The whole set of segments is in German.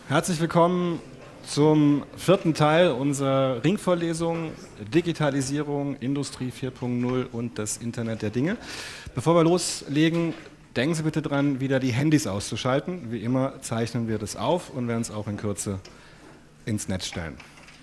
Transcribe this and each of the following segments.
Herzlich willkommen zum vierten Teil unserer Ringvorlesung Digitalisierung, Industrie 4.0 und das Internet der Dinge. Bevor wir loslegen, denken Sie bitte dran, wieder die Handys auszuschalten. Wie immer zeichnen wir das auf und werden es auch in Kürze ins Netz stellen.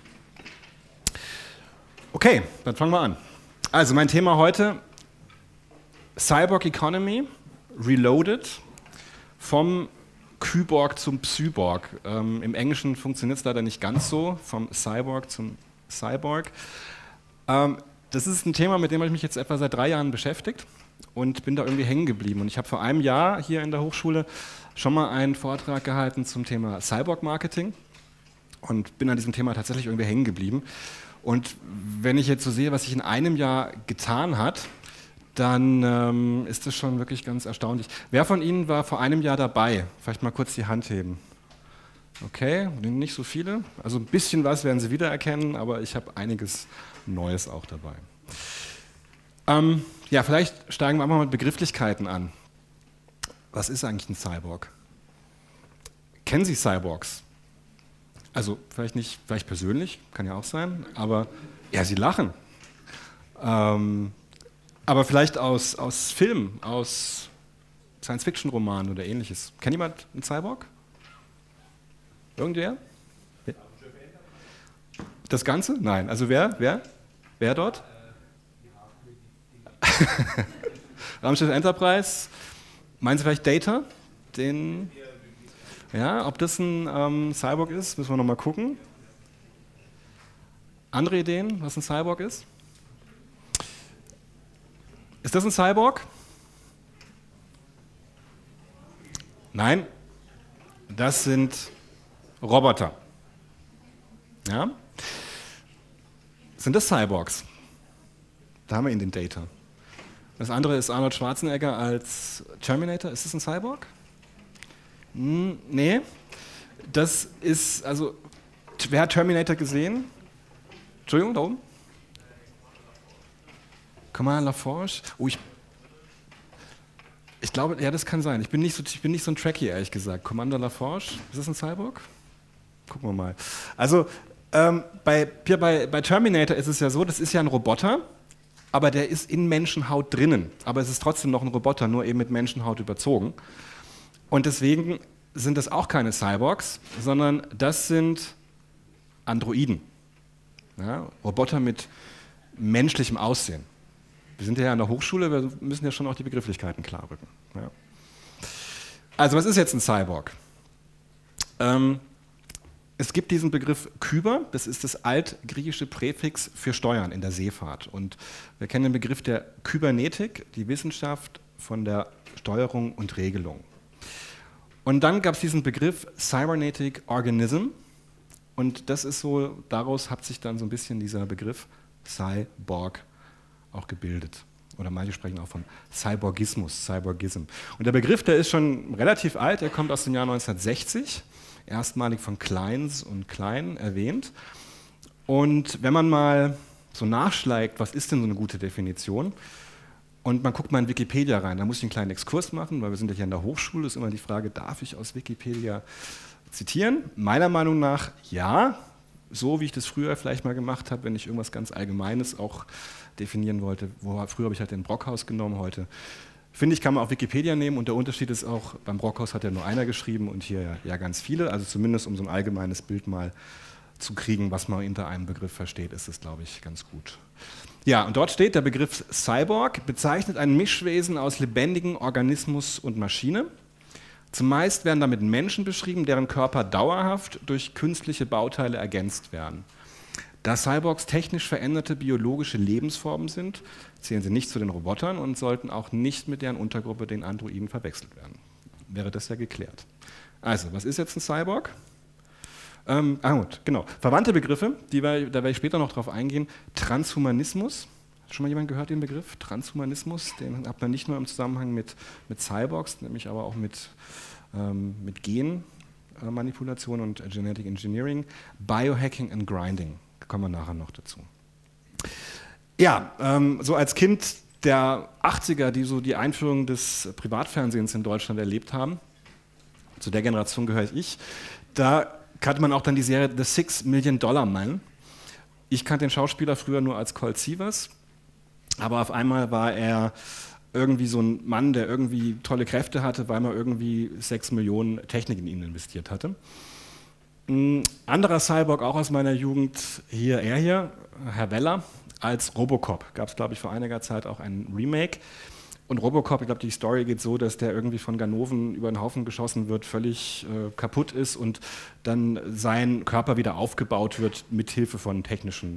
Okay, dann fangen wir an. Also mein Thema heute: Cyborg Economy, Reloaded, vom Kyborg zum Psyborg. Im Englischen funktioniert es leider nicht ganz so, vom Cyborg zum Cyborg. Das ist ein Thema, mit dem habe ich mich jetzt etwa seit 3 Jahren beschäftigt und bin da irgendwie hängen geblieben. Und ich habe vor einem Jahr hier in der Hochschule schon mal einen Vortrag gehalten zum Thema Cyborg-Marketing und bin an diesem Thema tatsächlich irgendwie hängen geblieben. Und wenn ich jetzt so sehe, was sich in einem Jahr getan hat, dann ist das schon wirklich ganz erstaunlich. Wer von Ihnen war vor einem Jahr dabei? Vielleicht mal kurz die Hand heben. Okay, nicht so viele. Also ein bisschen was werden Sie wiedererkennen, aber ich habe einiges Neues auch dabei. Ja, vielleicht steigen wir mal mit Begrifflichkeiten an. Was ist eigentlich ein Cyborg? Kennen Sie Cyborgs? Also vielleicht nicht, vielleicht persönlich, kann ja auch sein, aber ja, Sie lachen. Aber vielleicht aus Filmen, aus Science-Fiction-Romanen oder ähnliches. Kennt jemand einen Cyborg? Irgendwer? Das Ganze? Nein. Also wer? Wer dort? Raumschiff Enterprise. Meinen Sie vielleicht Data? Ja, ob das ein Cyborg ist, müssen wir nochmal gucken. Andere Ideen, was ein Cyborg ist? Ist das ein Cyborg? Nein, das sind Roboter. Ja? Sind das Cyborgs? Da haben wir ihn, den Data. Das andere ist Arnold Schwarzenegger als Terminator. Ist das ein Cyborg? Nee. Das ist, also, wer hat Terminator gesehen? Entschuldigung, da oben? Commander LaForge? Oh, ich glaube, ja, das kann sein. Ich bin nicht so ein Trekkie, ehrlich gesagt. Commander LaForge, ist das ein Cyborg? Gucken wir mal. Also, bei Terminator ist es ja so, das ist ja ein Roboter, aber der ist in Menschenhaut drinnen. Aber es ist trotzdem noch ein Roboter, nur eben mit Menschenhaut überzogen. Und deswegen sind das auch keine Cyborgs, sondern das sind Androiden. Ja, Roboter mit menschlichem Aussehen. Wir sind ja an der Hochschule, wir müssen ja schon auch die Begrifflichkeiten klarrücken. Ja. Also was ist jetzt ein Cyborg? Es gibt diesen Begriff Kyber, das ist das altgriechische Präfix für Steuern in der Seefahrt. Und wir kennen den Begriff der Kybernetik, die Wissenschaft von der Steuerung und Regelung. Und dann gab es diesen Begriff Cybernetic Organism und das ist so, daraus hat sich dann so ein bisschen dieser Begriff Cyborg auch gebildet. Oder manche sprechen auch von Cyborgismus, Cyborgism. Und der Begriff, der ist schon relativ alt, er kommt aus dem Jahr 1960, erstmalig von Kleins und Klein erwähnt. Und wenn man mal so nachschlägt, was ist denn so eine gute Definition? Und man guckt mal in Wikipedia rein, da muss ich einen kleinen Exkurs machen, weil wir sind ja hier an der Hochschule, ist immer die Frage, darf ich aus Wikipedia zitieren? Meiner Meinung nach ja, so wie ich das früher vielleicht mal gemacht habe, wenn ich irgendwas ganz Allgemeines auch definieren wollte. Früher habe ich halt den Brockhaus genommen, heute finde ich, kann man auch Wikipedia nehmen und der Unterschied ist auch, beim Brockhaus hat ja nur einer geschrieben und hier ja ganz viele, also zumindest um so ein allgemeines Bild mal zu kriegen, was man hinter einem Begriff versteht, ist es, glaube ich, ganz gut. Ja, und dort steht, der Begriff Cyborg bezeichnet ein Mischwesen aus lebendigem Organismus und Maschine. Zumeist werden damit Menschen beschrieben, deren Körper dauerhaft durch künstliche Bauteile ergänzt werden. Da Cyborgs technisch veränderte biologische Lebensformen sind, zählen sie nicht zu den Robotern und sollten auch nicht mit deren Untergruppe, den Androiden, verwechselt werden. Wäre das ja geklärt. Also, was ist jetzt ein Cyborg? Gut, genau. Verwandte Begriffe, da werde ich später noch drauf eingehen. Transhumanismus. Hat schon mal jemand gehört den Begriff? Transhumanismus, den hat man nicht nur im Zusammenhang mit Cyborgs, nämlich aber auch mit Genmanipulation und Genetic Engineering. Biohacking and Grinding. Da kommen wir nachher noch dazu. Ja, so als Kind der 80er, die so die Einführung des Privatfernsehens in Deutschland erlebt haben, zu der Generation gehöre ich, Da kannte man auch dann die Serie The Six Million Dollar Man. Ich kannte den Schauspieler früher nur als Colt Sievers, aber auf einmal war er irgendwie so ein Mann, der irgendwie tolle Kräfte hatte, weil man irgendwie 6 Millionen Technik in ihn investiert hatte. Ein anderer Cyborg, auch aus meiner Jugend, er hier, Herr Weller, als Robocop. Gab es, glaube ich, vor einiger Zeit auch ein Remake. Und Robocop, ich glaube, die Story geht so, dass der irgendwie von Ganoven über den Haufen geschossen wird, völlig kaputt ist und dann sein Körper wieder aufgebaut wird mit Hilfe von technischen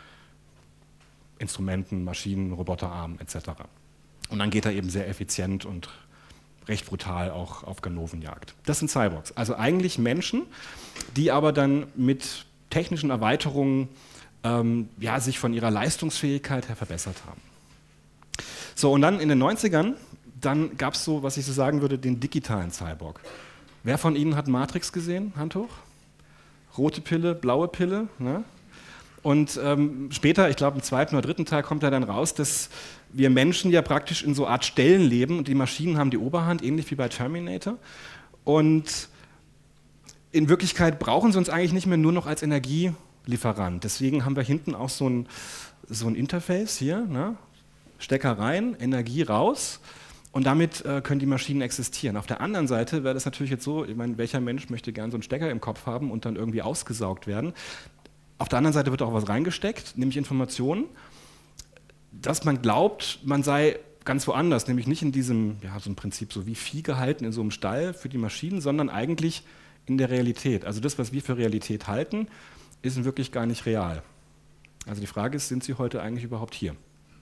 Instrumenten, Maschinen, Roboterarmen etc. Und dann geht er eben sehr effizient und recht brutal auch auf Ganovenjagd. Das sind Cyborgs, also eigentlich Menschen, die aber dann mit technischen Erweiterungen sich von ihrer Leistungsfähigkeit her verbessert haben. So, und dann in den 90ern, dann gab es so, was ich so sagen würde, den digitalen Cyborg. Wer von Ihnen hat Matrix gesehen? Hand hoch. Rote Pille, blaue Pille. Ne? Und später, ich glaube im zweiten oder dritten Teil, kommt er dann raus, dass wir Menschen ja praktisch in so Art Stellen leben und die Maschinen haben die Oberhand, ähnlich wie bei Terminator. Und in Wirklichkeit brauchen sie uns eigentlich nicht mehr nur noch als Energielieferant. Deswegen haben wir hinten auch so ein Interface hier, ne? Stecker rein, Energie raus und damit können die Maschinen existieren. Auf der anderen Seite wäre das natürlich jetzt so, ich meine, welcher Mensch möchte gern so einen Stecker im Kopf haben und dann irgendwie ausgesaugt werden. Auf der anderen Seite wird auch was reingesteckt, nämlich Informationen, dass man glaubt, man sei ganz woanders, nämlich nicht in diesem, ja, so ein Prinzip so wie Vieh gehalten in so einem Stall für die Maschinen, sondern eigentlich in der Realität. Also das, was wir für Realität halten, ist in wirklich gar nicht real. Also die Frage ist, sind Sie heute eigentlich überhaupt hier?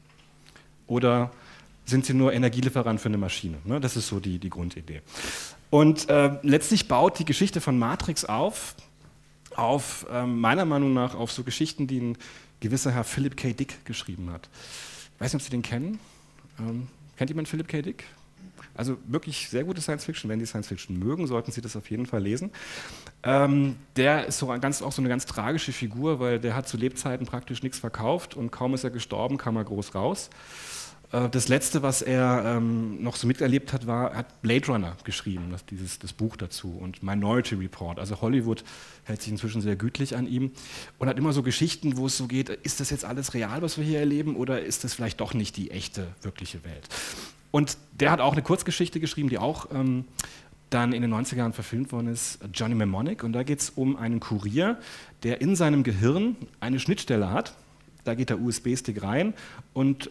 Oder sind Sie nur Energielieferant für eine Maschine? Ne? Das ist so die Grundidee. Und letztlich baut die Geschichte von Matrix auf meiner Meinung nach, auf so Geschichten, die ein gewisser Herr Philip K. Dick geschrieben hat. Ich weiß nicht, ob Sie den kennen. Kennt jemand Philip K. Dick? Also wirklich sehr gute Science-Fiction. Wenn Sie Science-Fiction mögen, sollten Sie das auf jeden Fall lesen. Der ist auch so eine ganz tragische Figur, weil der hat zu Lebzeiten praktisch nichts verkauft und kaum ist er gestorben, kam er groß raus. Das Letzte, was er noch so miterlebt hat, hat Blade Runner geschrieben, das Buch dazu und Minority Report. Also Hollywood hält sich inzwischen sehr gütlich an ihm und hat immer so Geschichten, wo es so geht, ist das jetzt alles real, was wir hier erleben, oder ist das vielleicht doch nicht die echte, wirkliche Welt? Und der hat auch eine Kurzgeschichte geschrieben, die auch dann in den 90er Jahren verfilmt worden ist, Johnny Mnemonic. Und da geht es um einen Kurier, der in seinem Gehirn eine Schnittstelle hat. Da geht der USB-Stick rein und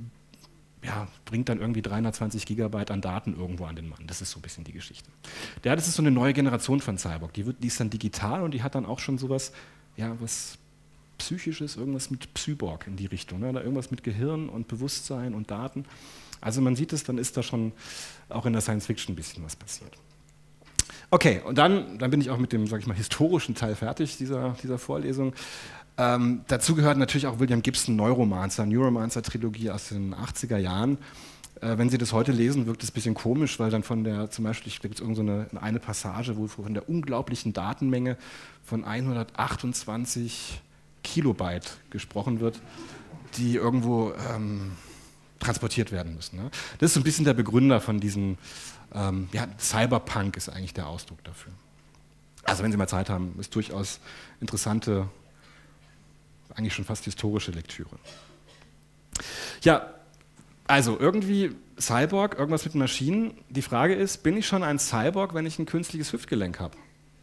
bringt dann irgendwie 320 Gigabyte an Daten irgendwo an den Mann. Das ist so ein bisschen die Geschichte. Das ist so eine neue Generation von Cyborg. Die ist dann digital und die hat dann auch schon sowas, was Psychisches, irgendwas mit Cyborg in die Richtung. Ne? Oder irgendwas mit Gehirn und Bewusstsein und Daten. Also man sieht es, dann ist da schon auch in der Science-Fiction ein bisschen was passiert. Okay, und dann bin ich auch mit dem, sag ich mal, historischen Teil fertig dieser Vorlesung. Dazu gehört natürlich auch William Gibson Neuromancer-Trilogie aus den 80er Jahren. Wenn Sie das heute lesen, wirkt es ein bisschen komisch, weil dann zum Beispiel, da gibt es eine Passage, wo von der unglaublichen Datenmenge von 128 Kilobyte gesprochen wird, die irgendwo transportiert werden müssen. Ne? Das ist so ein bisschen der Begründer von diesem, Cyberpunk ist eigentlich der Ausdruck dafür. Also wenn Sie mal Zeit haben, ist durchaus interessante, eigentlich schon fast historische Lektüre. Ja, also irgendwie Cyborg, irgendwas mit Maschinen. Die Frage ist, bin ich schon ein Cyborg, wenn ich ein künstliches Hüftgelenk habe?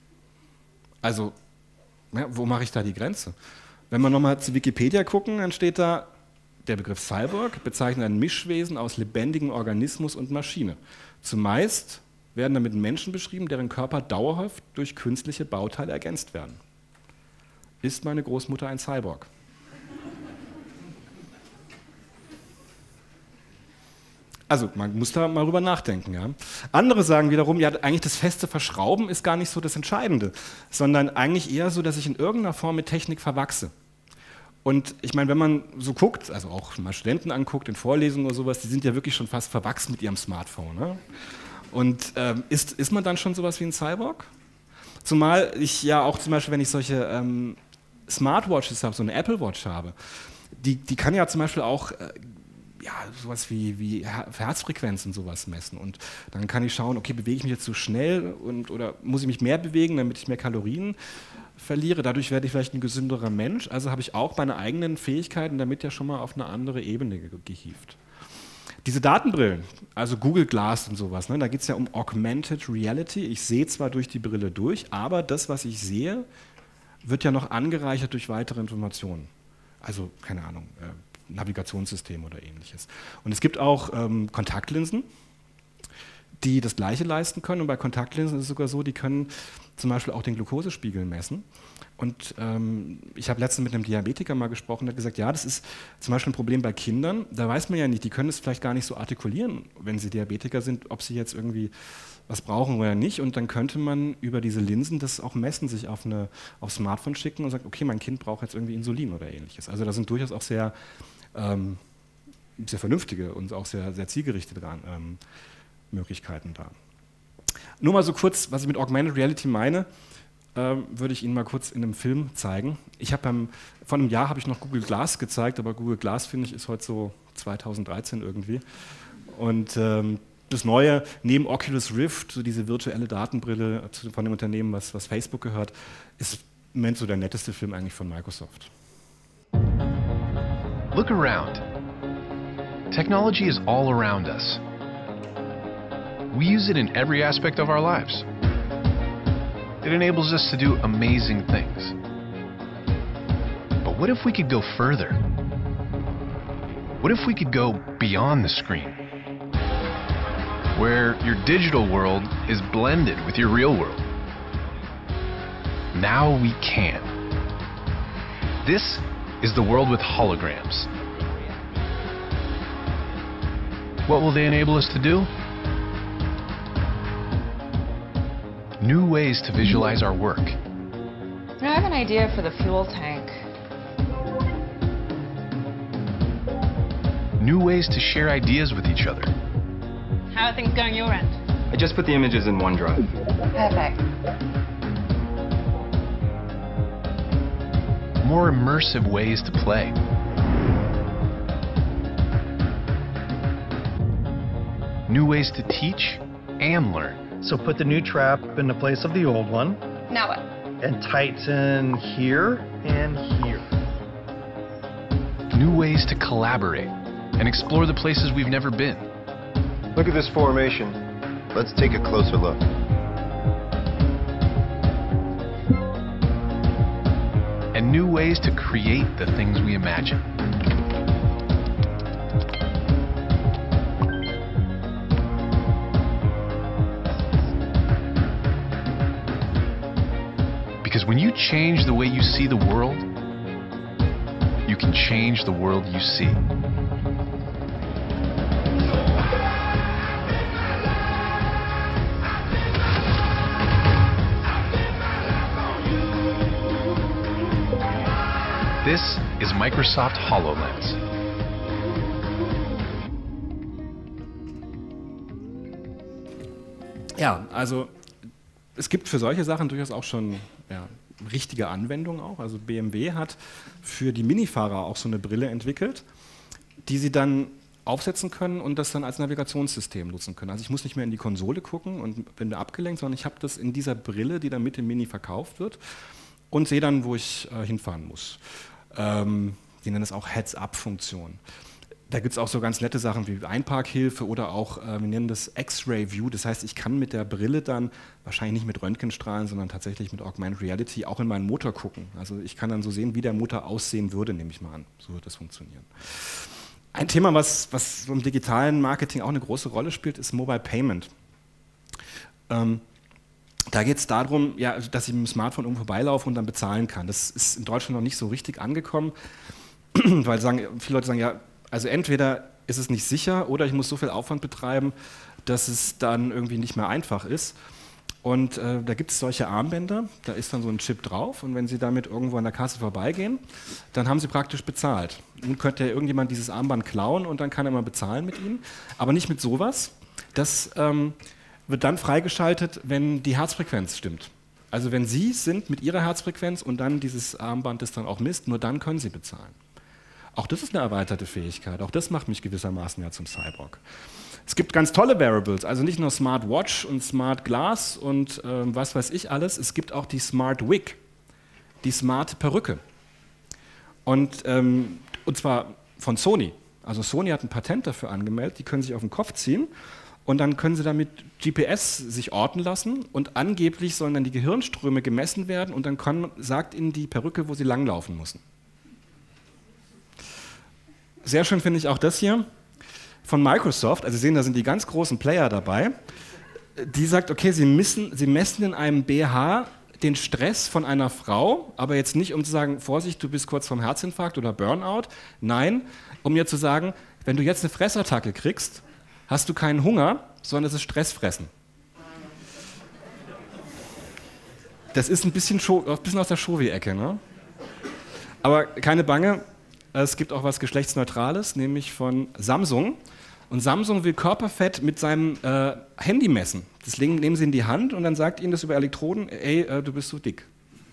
Also, wo mache ich da die Grenze? Wenn wir nochmal zu Wikipedia gucken, dann steht da, der Begriff Cyborg bezeichnet ein Mischwesen aus lebendigem Organismus und Maschine. Zumeist werden damit Menschen beschrieben, deren Körper dauerhaft durch künstliche Bauteile ergänzt werden. Ist meine Großmutter ein Cyborg? Also man muss da mal drüber nachdenken. Ja. Andere sagen wiederum, ja, eigentlich das feste Verschrauben ist gar nicht so das Entscheidende, sondern eigentlich eher so, dass ich in irgendeiner Form mit Technik verwachse. Und ich meine, wenn man so guckt, also auch mal Studenten anguckt in Vorlesungen oder sowas, die sind ja wirklich schon fast verwachsen mit ihrem Smartphone. Ne? Und ist man dann schon sowas wie ein Cyborg? Zumal ich ja auch zum Beispiel, wenn ich solche Smartwatches habe, so eine Apple Watch habe, die kann ja zum Beispiel auch ja, sowas wie Herzfrequenz und sowas messen. Und dann kann ich schauen, okay, bewege ich mich jetzt so schnell oder muss ich mich mehr bewegen, damit ich mehr Kalorien verliere. Dadurch werde ich vielleicht ein gesünderer Mensch. Also habe ich auch meine eigenen Fähigkeiten damit ja schon mal auf eine andere Ebene gehievt. Diese Datenbrillen, also Google Glass und sowas, ne, da geht es ja um Augmented Reality. Ich sehe zwar durch die Brille durch, aber das, was ich sehe, wird ja noch angereichert durch weitere Informationen. Also, keine Ahnung, Navigationssystem oder ähnliches. Und es gibt auch Kontaktlinsen, die das Gleiche leisten können. Und bei Kontaktlinsen ist es sogar so, die können zum Beispiel auch den Glukosespiegel messen. Und ich habe letztens mit einem Diabetiker mal gesprochen, der hat gesagt, ja, das ist zum Beispiel ein Problem bei Kindern. Da weiß man ja nicht, die können es vielleicht gar nicht so artikulieren, wenn sie Diabetiker sind, ob sie jetzt irgendwie was brauchen oder nicht. Und dann könnte man über diese Linsen das auch messen, sich aufs Smartphone schicken und sagt, okay, mein Kind braucht jetzt irgendwie Insulin oder ähnliches. Also da sind durchaus auch sehr vernünftige und auch sehr, sehr zielgerichtete Möglichkeiten da. Nur mal so kurz, was ich mit Augmented Reality meine, würde ich Ihnen mal kurz in einem Film zeigen. Vor einem Jahr habe ich noch Google Glass gezeigt, aber Google Glass, finde ich, ist heute so 2013 irgendwie. Und das Neue, neben Oculus Rift, so diese virtuelle Datenbrille von dem Unternehmen, was Facebook gehört, ist im Moment so der netteste Film eigentlich von Microsoft. Look around. Technology is all around us. We use it in every aspect of our lives. It enables us to do amazing things. But what if we could go further? What if we could go beyond the screen? Where your digital world is blended with your real world. Now we can. This is the world with holograms. What will they enable us to do? New ways to visualize our work. I have an idea for the fuel tank. New ways to share ideas with each other. How are things going your end? I just put the images in OneDrive. Perfect. More immersive ways to play. New ways to teach and learn. So put the new trap in the place of the old one. Now what? And tighten here and here. New ways to collaborate and explore the places we've never been. Look at this formation. Let's take a closer look. And new ways to create the things we imagine. Because when you change the way you see the world, you can change the world you see. This is Microsoft HoloLens. Ja, also es gibt für solche Sachen durchaus auch schon richtige Anwendungen auch. Also BMW hat für die Minifahrer auch so eine Brille entwickelt, die sie dann aufsetzen können und das dann als Navigationssystem nutzen können. Also ich muss nicht mehr in die Konsole gucken und bin da abgelenkt, sondern ich habe das in dieser Brille, die dann mit dem Mini verkauft wird und sehe dann, wo ich hinfahren muss. Die nennen das auch Heads-Up-Funktion. Da gibt es auch so ganz nette Sachen wie Einparkhilfe oder auch, wir nennen das X-Ray View. Das heißt, ich kann mit der Brille dann, wahrscheinlich nicht mit Röntgenstrahlen, sondern tatsächlich mit Augmented Reality auch in meinen Motor gucken. Also ich kann dann so sehen, wie der Motor aussehen würde, nehme ich mal an. So wird das funktionieren. Ein Thema, was im digitalen Marketing auch eine große Rolle spielt, ist Mobile Payment. Da geht es darum, ja, dass ich mit dem Smartphone irgendwo vorbeilaufe und dann bezahlen kann. Das ist in Deutschland noch nicht so richtig angekommen, weil viele Leute sagen, ja, also entweder ist es nicht sicher oder ich muss so viel Aufwand betreiben, dass es dann irgendwie nicht mehr einfach ist. Und da gibt es solche Armbänder, da ist dann so ein Chip drauf und wenn Sie damit irgendwo an der Kasse vorbeigehen, dann haben Sie praktisch bezahlt. Nun könnte ja irgendjemand dieses Armband klauen und dann kann er mal bezahlen mit Ihnen, aber nicht mit sowas. Das wird dann freigeschaltet, wenn die Herzfrequenz stimmt. Also wenn Sie sind mit Ihrer Herzfrequenz und dann dieses Armband das dann auch misst, nur dann können Sie bezahlen. Auch das ist eine erweiterte Fähigkeit. Auch das macht mich gewissermaßen ja zum Cyborg. Es gibt ganz tolle Wearables, also nicht nur Smart Watch und Smart Glass und was weiß ich alles. Es gibt auch die Smart Wig, die smarte Perücke. Und zwar von Sony. Also Sony hat ein Patent dafür angemeldet, die können sich auf den Kopf ziehen und dann können sie damit GPS sich orten lassen und angeblich sollen dann die Gehirnströme gemessen werden und dann sagt ihnen die Perücke, wo sie langlaufen müssen. Sehr schön finde ich auch das hier von Microsoft, also Sie sehen, da sind die ganz großen Player dabei, die sagt, okay, Sie messen in einem BH den Stress von einer Frau, aber jetzt nicht, um zu sagen, Vorsicht, du bist kurz vorm Herzinfarkt oder Burnout, nein, um ihr zu sagen, wenn du jetzt eine Fressattacke kriegst, hast du keinen Hunger, sondern es ist Stressfressen. Das ist ein bisschen aus der Shovi-Ecke, ne? Aber keine Bange, es gibt auch was Geschlechtsneutrales, nämlich von Samsung. Und Samsung will Körperfett mit seinem Handy messen. Das nehmen sie in die Hand und dann sagt ihnen das über Elektroden, ey, du bist so dick.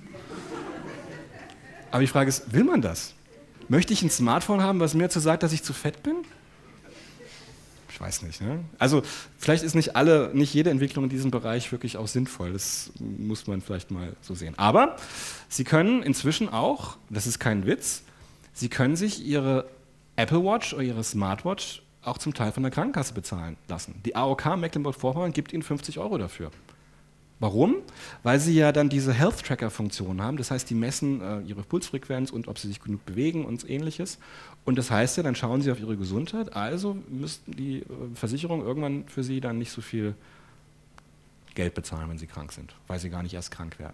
Aber die Frage ist, will man das? Möchte ich ein Smartphone haben, was mir dazu sagt, dass ich zu fett bin? Ich weiß nicht. Ne? Also vielleicht ist nicht jede Entwicklung in diesem Bereich wirklich auch sinnvoll. Das muss man vielleicht mal so sehen. Aber Sie können inzwischen auch, das ist kein Witz, Sie können sich Ihre Apple Watch oder Ihre Smartwatch auch zum Teil von der Krankenkasse bezahlen lassen. Die AOK Mecklenburg-Vorpommern gibt Ihnen 50 € dafür. Warum? Weil Sie ja dann diese Health-Tracker-Funktion haben, das heißt, die messen Ihre Pulsfrequenz und ob Sie sich genug bewegen und ähnliches. Und das heißt ja, dann schauen Sie auf Ihre Gesundheit, also müssten die Versicherung irgendwann für Sie dann nicht so viel Geld bezahlen, wenn Sie krank sind, weil Sie gar nicht erst krank werden.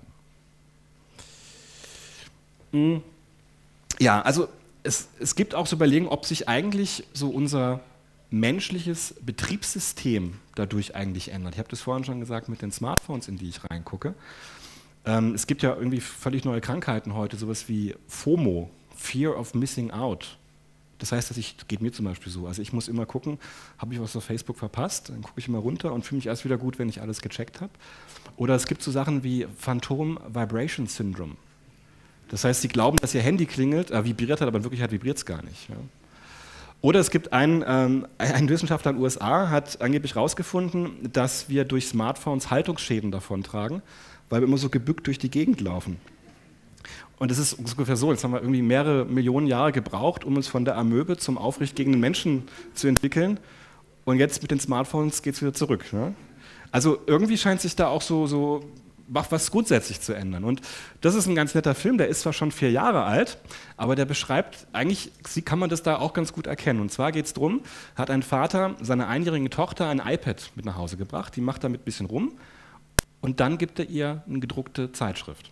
Ja, also es gibt auch so Überlegungen, ob sich eigentlich so unser menschliches Betriebssystem dadurch eigentlich ändert. Ich habe das vorhin schon gesagt mit den Smartphones, in die ich reingucke. Es gibt ja irgendwie völlig neue Krankheiten heute, sowas wie FOMO, Fear of Missing Out. Das heißt, geht mir zum Beispiel so, also ich muss immer gucken, habe ich was auf Facebook verpasst, dann gucke ich immer runter und fühle mich erst wieder gut, wenn ich alles gecheckt habe. Oder es gibt so Sachen wie Phantom Vibration Syndrome. Das heißt, Sie glauben, dass Ihr Handy klingelt, vibriert hat, aber in Wirklichkeit vibriert es gar nicht. Ja. Oder es gibt ein Wissenschaftler in den USA, hat angeblich herausgefunden, dass wir durch Smartphones Haltungsschäden davontragen, weil wir immer so gebückt durch die Gegend laufen. Und das ist ungefähr so, jetzt haben wir irgendwie mehrere Millionen Jahre gebraucht, um uns von der Amöbe zum aufrecht gehenden Menschen zu entwickeln. Und jetzt mit den Smartphones geht es wieder zurück. Ne? Also irgendwie scheint sich da auch so was grundsätzlich zu ändern. Und das ist ein ganz netter Film, der ist zwar schon 4 Jahre alt, aber der beschreibt, eigentlich kann man das da auch ganz gut erkennen. Und zwar geht es darum, hat ein Vater seiner 1-jährigen Tochter ein iPad mit nach Hause gebracht, die macht damit ein bisschen rum und dann gibt er ihr eine gedruckte Zeitschrift.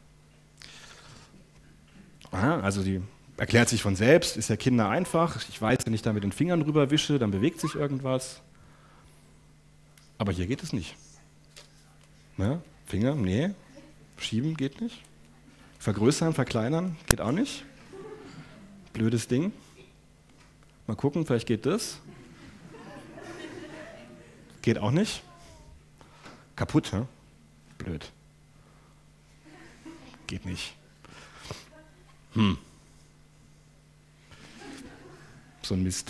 Aha, also die erklärt sich von selbst, ist ja Kinder einfach. Ich weiß, wenn ich da mit den Fingern drüber wische, dann bewegt sich irgendwas. Aber hier geht es nicht. Ja? Finger, nee. Schieben geht nicht. Vergrößern, verkleinern geht auch nicht. Blödes Ding. Mal gucken, vielleicht geht das. Geht auch nicht. Kaputt, hä? Blöd. Geht nicht. So ein Mist.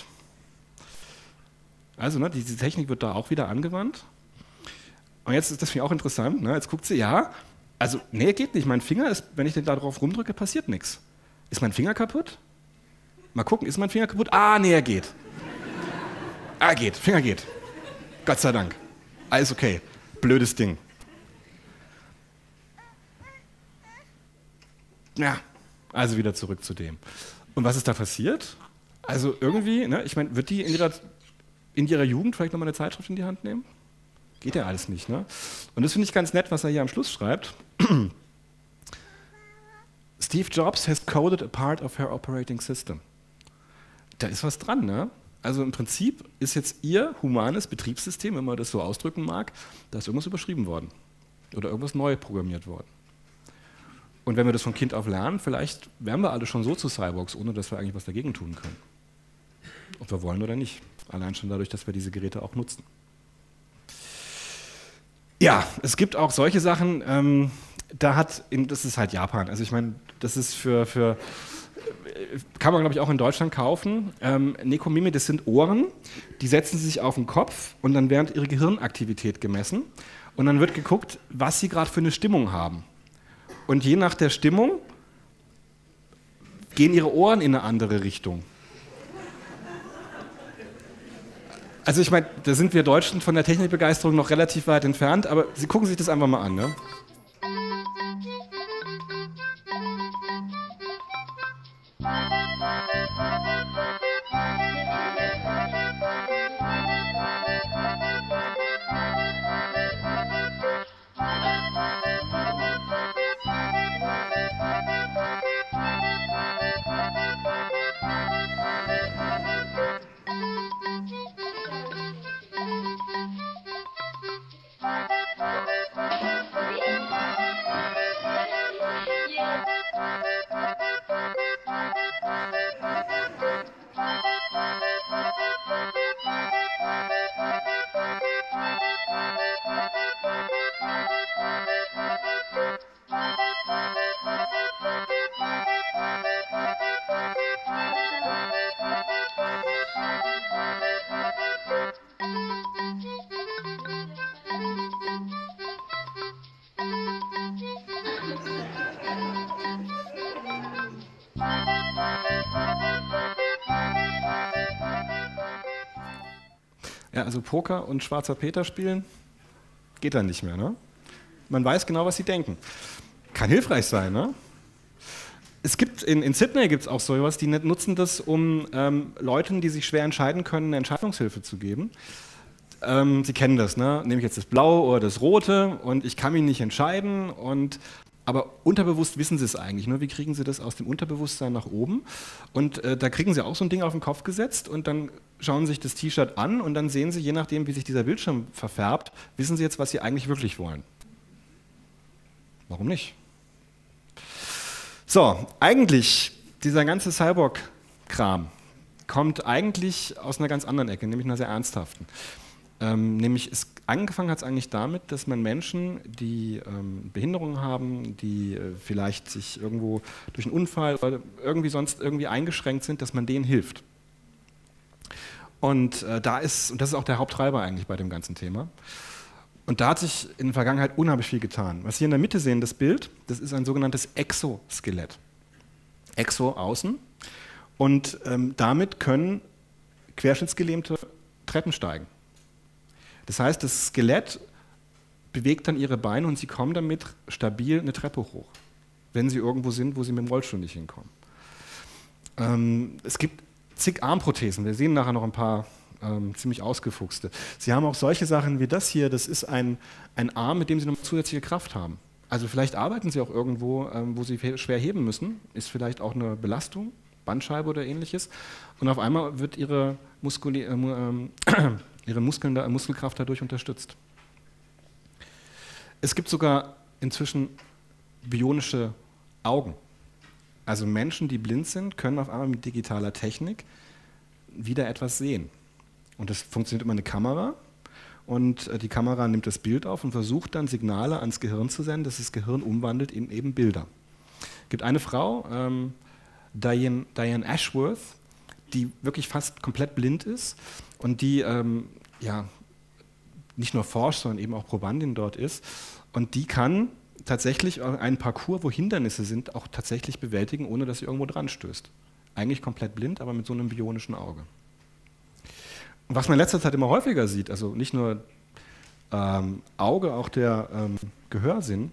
Also, ne, diese Technik wird da auch wieder angewandt. Und jetzt ist das für mich auch interessant. Ne? Jetzt guckt sie, ja, also, nee, geht nicht. Mein Finger ist, wenn ich den da drauf rumdrücke, passiert nichts. Ist mein Finger kaputt? Mal gucken, ist mein Finger kaputt? Ah, nee, er geht. Geht, Finger geht. Gott sei Dank. Alles okay. Blödes Ding. Ja, also wieder zurück zu dem. Und was ist da passiert? Also irgendwie, ne, ich meine, wird die in ihrer Jugend vielleicht nochmal eine Zeitschrift in die Hand nehmen? Geht ja alles nicht, ne? Und das finde ich ganz nett, was er hier am Schluss schreibt. Steve Jobs has coded a part of her operating system. Da ist was dran, ne? Also im Prinzip ist jetzt ihr humanes Betriebssystem, wenn man das so ausdrücken mag, da ist irgendwas überschrieben worden. Oder irgendwas neu programmiert worden. Und wenn wir das von Kind auf lernen, vielleicht werden wir alle schon so zu Cyborgs, ohne dass wir eigentlich was dagegen tun können. Ob wir wollen oder nicht. Allein schon dadurch, dass wir diese Geräte auch nutzen. Ja, es gibt auch solche Sachen, das ist halt Japan. Also ich meine, das ist für kann man, glaube ich, auch in Deutschland kaufen. Nekomimi, das sind Ohren, die setzen sich auf den Kopf und dann wird ihre Gehirnaktivität gemessen. Und dann wird geguckt, was sie gerade für eine Stimmung haben. Und je nach der Stimmung gehen ihre Ohren in eine andere Richtung. Also ich meine, da sind wir Deutschen von der Technikbegeisterung noch relativ weit entfernt, aber Sie gucken sich das einfach mal an, ne? Ja, also Poker und Schwarzer Peter spielen geht dann nicht mehr, ne? Man weiß genau, was sie denken. Kann hilfreich sein, ne? Es gibt in Sydney gibt es auch sowas, die nutzen das, um Leuten, die sich schwer entscheiden können, eine Entscheidungshilfe zu geben. Sie kennen das, ne? Nehme ich jetzt das Blaue oder das Rote und ich kann mich nicht entscheiden. Aber unterbewusst wissen sie es eigentlich. Nur wie kriegen sie das aus dem Unterbewusstsein nach oben? Und da kriegen sie auch so ein Ding auf den Kopf gesetzt und dann schauen sie sich das T-Shirt an und dann sehen sie, je nachdem, wie sich dieser Bildschirm verfärbt, wissen sie jetzt, was sie eigentlich wirklich wollen. Warum nicht? So, eigentlich, dieser ganze Cyborg-Kram kommt eigentlich aus einer ganz anderen Ecke, nämlich einer sehr ernsthaften. Angefangen hat es eigentlich damit, dass man Menschen, die Behinderungen haben, die vielleicht sich irgendwo durch einen Unfall oder irgendwie sonst irgendwie eingeschränkt sind, dass man denen hilft. Und das ist auch der Haupttreiber eigentlich bei dem ganzen Thema. Und da hat sich in der Vergangenheit unheimlich viel getan. Was Sie in der Mitte sehen, das Bild, das ist ein sogenanntes Exoskelett. Exo außen. Und damit können Querschnittsgelähmte Treppen steigen. Das heißt, das Skelett bewegt dann ihre Beine und sie kommen damit stabil eine Treppe hoch, wenn sie irgendwo sind, wo sie mit dem Rollstuhl nicht hinkommen. Es gibt zig Armprothesen. Wir sehen nachher noch ein paar ziemlich ausgefuchste. Sie haben auch solche Sachen wie das hier. Das ist ein Arm, mit dem Sie noch zusätzliche Kraft haben. Also vielleicht arbeiten Sie auch irgendwo, wo Sie schwer heben müssen. Ist vielleicht auch eine Belastung, Bandscheibe oder ähnliches. Und auf einmal wird Ihre Muskelkraft dadurch unterstützt. Es gibt sogar inzwischen bionische Augen. Also Menschen, die blind sind, können auf einmal mit digitaler Technik wieder etwas sehen. Und das funktioniert über eine Kamera. Und die Kamera nimmt das Bild auf und versucht dann Signale ans Gehirn zu senden, dass das Gehirn umwandelt in eben Bilder. Es gibt eine Frau, Diane Ashworth, die wirklich fast komplett blind ist und die nicht nur forscht, sondern eben auch Probandin dort ist. Und die kann tatsächlich einen Parcours, wo Hindernisse sind, auch tatsächlich bewältigen, ohne dass sie irgendwo dran stößt. Eigentlich komplett blind, aber mit so einem bionischen Auge. Und was man in letzter Zeit immer häufiger sieht, also nicht nur Auge, auch der Gehörsinn,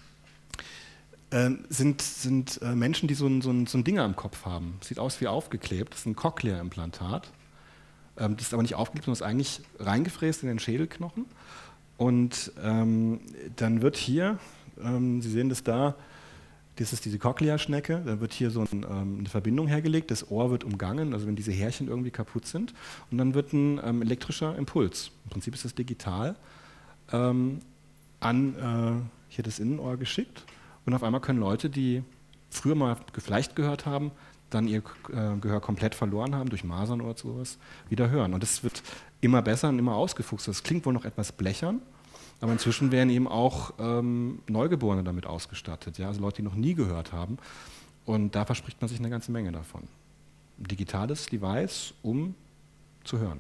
sind Menschen, die so ein Ding am Kopf haben. Sieht aus wie aufgeklebt, das ist ein Cochlea-Implantat. Das ist aber nicht aufgeklebt, sondern ist eigentlich reingefräst in den Schädelknochen. Und dann wird hier, Sie sehen das da, das ist diese Cochlea-Schnecke, da wird hier so eine Verbindung hergelegt, das Ohr wird umgangen, also wenn diese Härchen irgendwie kaputt sind. Und dann wird ein elektrischer Impuls, im Prinzip ist das digital, an hier das Innenohr geschickt. Und auf einmal können Leute, die früher mal gefleicht gehört haben, dann ihr Gehör komplett verloren haben, durch Masern oder sowas, wieder hören. Und das wird immer besser und immer ausgefuchst. Das klingt wohl noch etwas blechern, aber inzwischen werden eben auch Neugeborene damit ausgestattet. Ja? Also Leute, die noch nie gehört haben. Und da verspricht man sich eine ganze Menge davon. Ein digitales Device, um zu hören.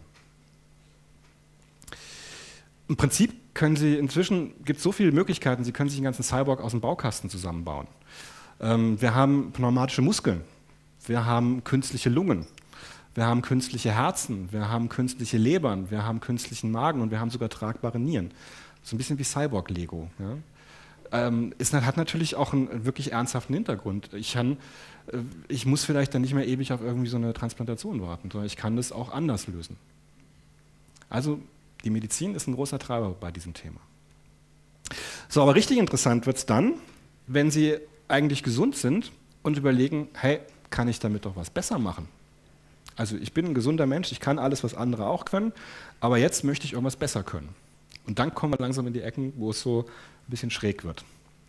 Im Prinzip gibt es so viele Möglichkeiten, Sie können sich einen ganzen Cyborg aus dem Baukasten zusammenbauen. Wir haben pneumatische Muskeln, wir haben künstliche Lungen, wir haben künstliche Herzen, wir haben künstliche Lebern, wir haben künstlichen Magen und wir haben sogar tragbare Nieren. So ein bisschen wie Cyborg-Lego. Ja? Hat natürlich auch einen wirklich ernsthaften Hintergrund. Ich muss vielleicht dann nicht mehr ewig auf irgendwie so eine Transplantation warten, sondern ich kann das auch anders lösen. Also die Medizin ist ein großer Treiber bei diesem Thema. So, aber richtig interessant wird es dann, wenn Sie eigentlich gesund sind und überlegen, hey, kann ich damit doch was besser machen? Also ich bin ein gesunder Mensch, ich kann alles, was andere auch können, aber jetzt möchte ich irgendwas besser können. Und dann kommen wir langsam in die Ecken, wo es so ein bisschen schräg wird.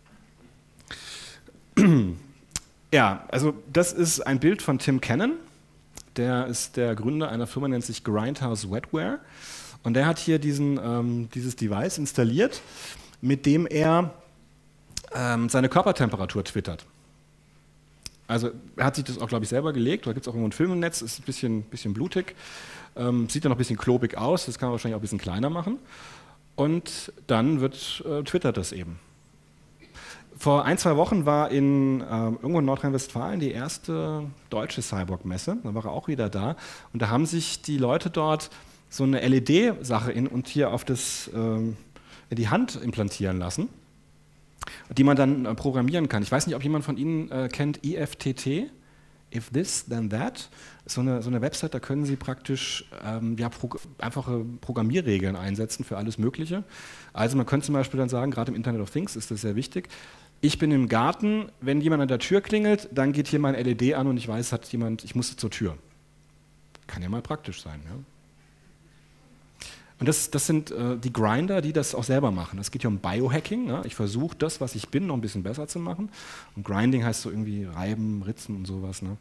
Ja, also das ist ein Bild von Tim Cannon. Der ist der Gründer einer Firma, nennt sich Grindhouse Wetware. Und der hat hier dieses Device installiert, mit dem er seine Körpertemperatur twittert. Also er hat sich das auch, glaube ich, selber gelegt. Da gibt es auch irgendwo einen Film im Netz, ist ein bisschen blutig. Sieht dann noch ein bisschen klobig aus, das kann man wahrscheinlich auch ein bisschen kleiner machen. Und dann twittert das eben. Vor 1-2 Wochen war irgendwo in Nordrhein-Westfalen die erste deutsche Cyborg-Messe. Da war er auch wieder da. Und da haben sich die Leute dort so eine LED-Sache und hier in die Hand implantieren lassen, die man dann programmieren kann. Ich weiß nicht, ob jemand von Ihnen kennt IFTT, If This, Then That. So eine Website, da können Sie praktisch einfache Programmierregeln einsetzen für alles Mögliche. Also man könnte zum Beispiel dann sagen, gerade im Internet of Things ist das sehr wichtig, ich bin im Garten, wenn jemand an der Tür klingelt, dann geht hier mein LED an und ich weiß, ich muss zur Tür. Kann ja mal praktisch sein. Ja? Und das sind die Grinder, die das auch selber machen. Es geht ja um Biohacking. Ne? Ich versuche das, was ich bin, noch ein bisschen besser zu machen. Und Grinding heißt so irgendwie reiben, ritzen und sowas. Ne?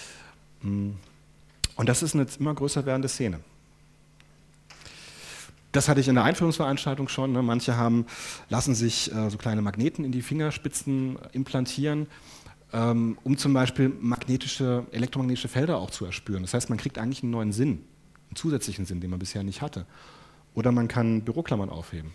Und das ist eine immer größer werdende Szene. Das hatte ich in der Einführungsveranstaltung schon. Ne? Manche lassen sich so kleine Magneten in die Fingerspitzen implantieren, um zum Beispiel elektromagnetische Felder auch zu erspüren. Das heißt, man kriegt eigentlich einen neuen Sinn, einen zusätzlichen Sinn, den man bisher nicht hatte. Oder man kann Büroklammern aufheben.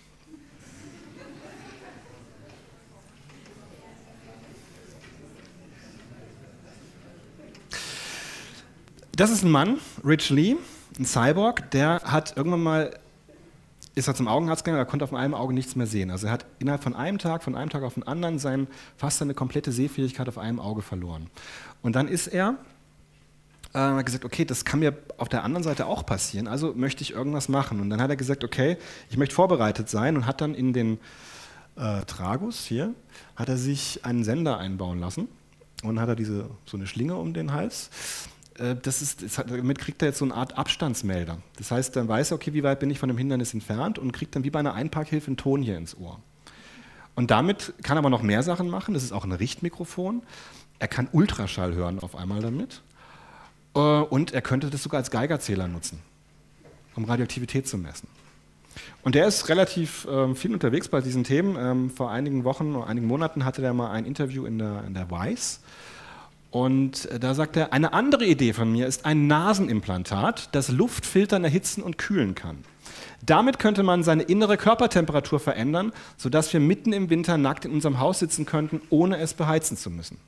Das ist ein Mann, Rich Lee, ein Cyborg, der hat irgendwann mal, ist er zum Augenarzt gegangen, er konnte auf einem Auge nichts mehr sehen. Also er hat innerhalb von einem Tag auf den anderen fast seine komplette Sehfähigkeit auf einem Auge verloren. Und dann ist er hat gesagt, okay, das kann mir auf der anderen Seite auch passieren, also möchte ich irgendwas machen. Und dann hat er gesagt, okay, ich möchte vorbereitet sein und hat dann in den Tragus hier, hat er sich einen Sender einbauen lassen und hat er so eine Schlinge um den Hals. Damit kriegt er jetzt so eine Art Abstandsmelder. Das heißt, dann weiß er, okay, wie weit bin ich von dem Hindernis entfernt und kriegt dann wie bei einer Einparkhilfe einen Ton hier ins Ohr. Und damit kann er aber noch mehr Sachen machen. Das ist auch ein Richtmikrofon. Er kann Ultraschall hören auf einmal damit. Und er könnte das sogar als Geigerzähler nutzen, um Radioaktivität zu messen. Und der ist relativ viel unterwegs bei diesen Themen. Vor einigen Wochen oder einigen Monaten hatte er mal ein Interview in der Vice. Und da sagt er, eine andere Idee von mir ist ein Nasenimplantat, das Luftfiltern erhitzen und kühlen kann. Damit könnte man seine innere Körpertemperatur verändern, sodass wir mitten im Winter nackt in unserem Haus sitzen könnten, ohne es beheizen zu müssen.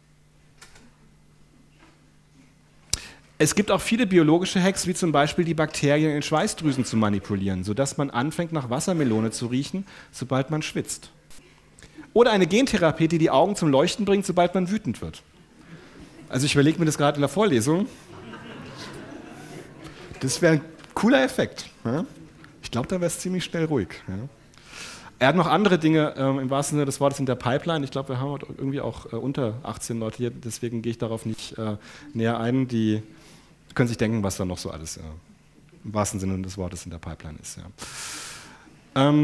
Es gibt auch viele biologische Hacks, wie zum Beispiel die Bakterien in den Schweißdrüsen zu manipulieren, sodass man anfängt, nach Wassermelone zu riechen, sobald man schwitzt. Oder eine Gentherapie, die die Augen zum Leuchten bringt, sobald man wütend wird. Also ich überlege mir das gerade in der Vorlesung. Das wäre ein cooler Effekt. Ja? Ich glaube, da wäre es ziemlich schnell ruhig. Ja? Er hat noch andere Dinge im wahrsten Sinne des Wortes in der Pipeline. Ich glaube, wir haben irgendwie auch unter 18 Leute hier, deswegen gehe ich darauf nicht näher ein. Die können sich denken, was da noch so alles im wahrsten Sinne des Wortes in der Pipeline ist. Ja.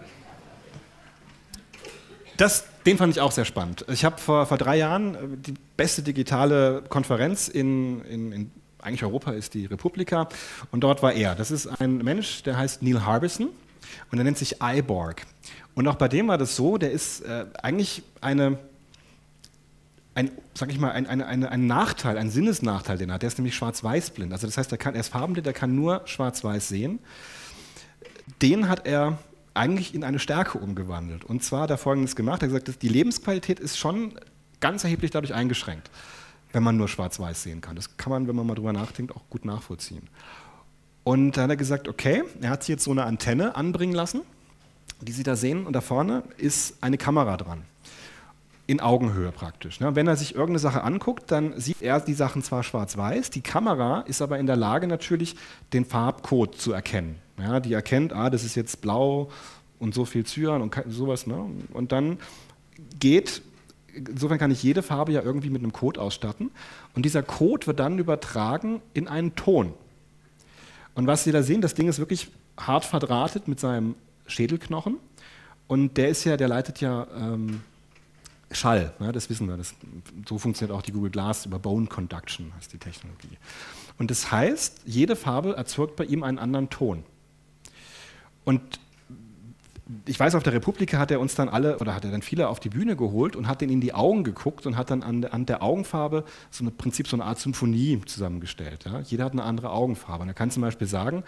Den fand ich auch sehr spannend. Ich habe vor 3 Jahren die beste digitale Konferenz in eigentlich Europa ist die Republika und dort war er. Das ist ein Mensch, der heißt Neil Harbisson und er nennt sich iBorg. Und auch bei dem war das so, der ist eigentlich eine ein Nachteil, ein Sinnesnachteil, den er hat. Der ist nämlich schwarz-weiß-blind. Also das heißt, er ist farbenblind, er kann nur schwarz-weiß sehen. Den hat er eigentlich in eine Stärke umgewandelt. Und zwar hat er Folgendes gemacht. Er hat gesagt, die Lebensqualität ist schon ganz erheblich dadurch eingeschränkt, wenn man nur schwarz-weiß sehen kann. Das kann man, wenn man mal drüber nachdenkt, auch gut nachvollziehen. Und dann hat er gesagt, okay, er hat sich jetzt so eine Antenne anbringen lassen, die Sie da sehen. Und da vorne ist eine Kamera dran. In Augenhöhe praktisch. Wenn er sich irgendeine Sache anguckt, dann sieht er die Sachen zwar schwarz-weiß, die Kamera ist aber in der Lage natürlich, den Farbcode zu erkennen. Ja, die erkennt, das ist jetzt blau und so viel Cyan und sowas. Ne? Und dann insofern kann ich jede Farbe ja irgendwie mit einem Code ausstatten. Und dieser Code wird dann übertragen in einen Ton. Und was Sie da sehen, das Ding ist wirklich hart verdrahtet mit seinem Schädelknochen. Und der leitet ja Schall, ne? Das wissen wir. So funktioniert auch die Google Glass über Bone Conduction, heißt die Technologie. Und das heißt, jede Farbe erzeugt bei ihm einen anderen Ton. Und ich weiß, auf der Republika hat er dann viele auf die Bühne geholt und hat denen in die Augen geguckt und hat dann an der Augenfarbe im Prinzip so eine Art Symphonie zusammengestellt. Ja? Jeder hat eine andere Augenfarbe. Und er kann zum Beispiel sagen,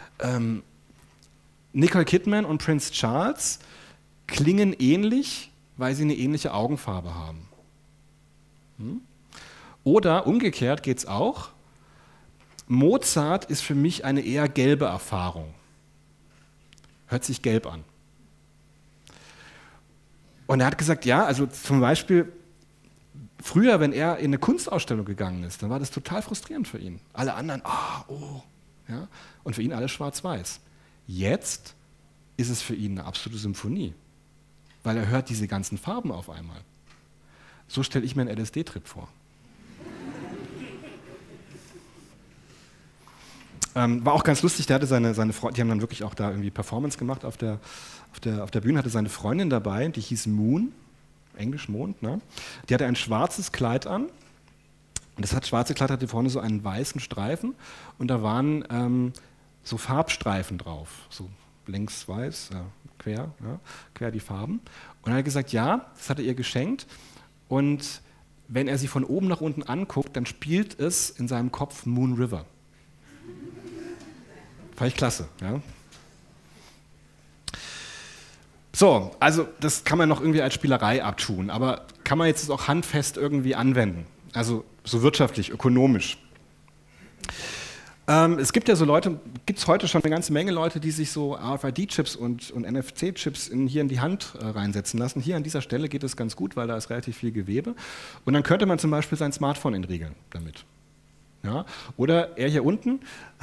Nicole Kidman und Prince Charles klingen ähnlich, weil sie eine ähnliche Augenfarbe haben. Oder umgekehrt geht es auch, Mozart ist für mich eine eher gelbe Erfahrung. Hört sich gelb an. Und er hat gesagt, ja, also zum Beispiel, früher, wenn er in eine Kunstausstellung gegangen ist, dann war das total frustrierend für ihn. Alle anderen, ja, und für ihn alles schwarz-weiß. Jetzt ist es für ihn eine absolute Symphonie, weil er hört diese ganzen Farben auf einmal. So stelle ich mir einen LSD-Trip vor. War auch ganz lustig, der hatte seine Freundin, die haben dann wirklich auch da irgendwie Performance gemacht auf der Bühne, hatte seine Freundin dabei, die hieß Moon, Englisch Mond, ne? Die hatte ein schwarzes Kleid an und das schwarze Kleid hatte vorne so einen weißen Streifen und da waren so Farbstreifen drauf, so längs weiß, quer die Farben. Und er hat gesagt, ja, das hat er ihr geschenkt und wenn er sie von oben nach unten anguckt, dann spielt es in seinem Kopf Moon River. Fand ich klasse. Ja. So, also das kann man noch irgendwie als Spielerei abtun, aber kann man jetzt auch handfest irgendwie anwenden, also so wirtschaftlich, ökonomisch. Es gibt ja so Leute, gibt es heute schon eine ganze Menge Leute, die sich so RFID-Chips und NFC-Chips hier in die Hand reinsetzen lassen. Hier an dieser Stelle geht es ganz gut, weil da ist relativ viel Gewebe. Und dann könnte man zum Beispiel sein Smartphone entriegeln damit. Ja? Oder er hier unten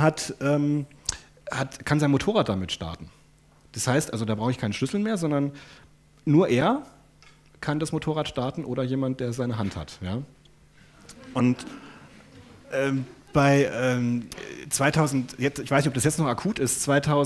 kann sein Motorrad damit starten. Das heißt, also da brauche ich keinen Schlüssel mehr, sondern nur er kann das Motorrad starten oder jemand, der seine Hand hat. Ja? Und bei 2000, ich weiß nicht, ob das jetzt noch akut ist,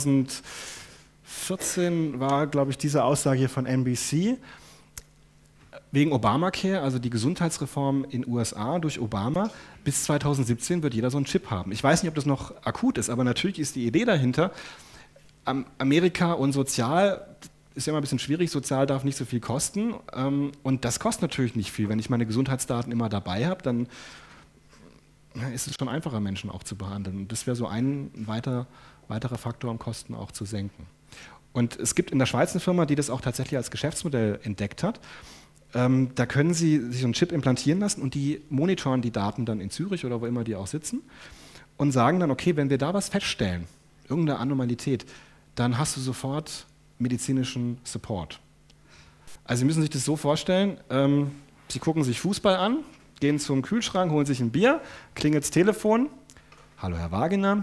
2014 war, glaube ich, diese Aussage hier von NBC, wegen Obamacare, also die Gesundheitsreform in den USA durch Obama, bis 2017 wird jeder so einen Chip haben. Ich weiß nicht, ob das noch akut ist, aber natürlich ist die Idee dahinter, Amerika und sozial ist ja immer ein bisschen schwierig, sozial darf nicht so viel kosten und das kostet natürlich nicht viel. Wenn ich meine Gesundheitsdaten immer dabei habe, dann ist es schon einfacher, Menschen auch zu behandeln. Und das wäre so ein weiterer Faktor, um Kosten auch zu senken. Und es gibt in der Schweiz eine Firma, die das auch tatsächlich als Geschäftsmodell entdeckt hat. Da können Sie sich so einen Chip implantieren lassen und die monitoren die Daten dann in Zürich oder wo immer die auch sitzen und sagen dann, okay, wenn wir da was feststellen, irgendeine Anormalität, dann hast du sofort medizinischen Support. Also Sie müssen sich das so vorstellen, Sie gucken sich Fußball an, gehen zum Kühlschrank, holen sich ein Bier, klingelt das Telefon, hallo Herr Wagener,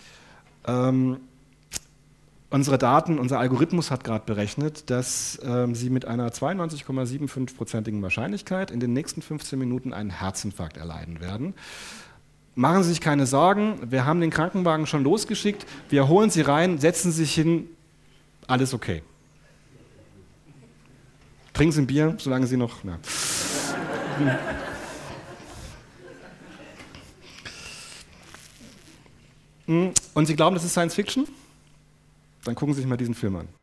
unser Algorithmus hat gerade berechnet, dass Sie mit einer 92,75%igen Wahrscheinlichkeit in den nächsten 15 Minuten einen Herzinfarkt erleiden werden. Machen Sie sich keine Sorgen, wir haben den Krankenwagen schon losgeschickt, wir holen Sie rein, setzen Sie sich hin, alles okay. Trinken Sie ein Bier, solange Sie noch... Na. Und Sie glauben, das ist Science Fiction? Dann gucken Sie sich mal diesen Film an.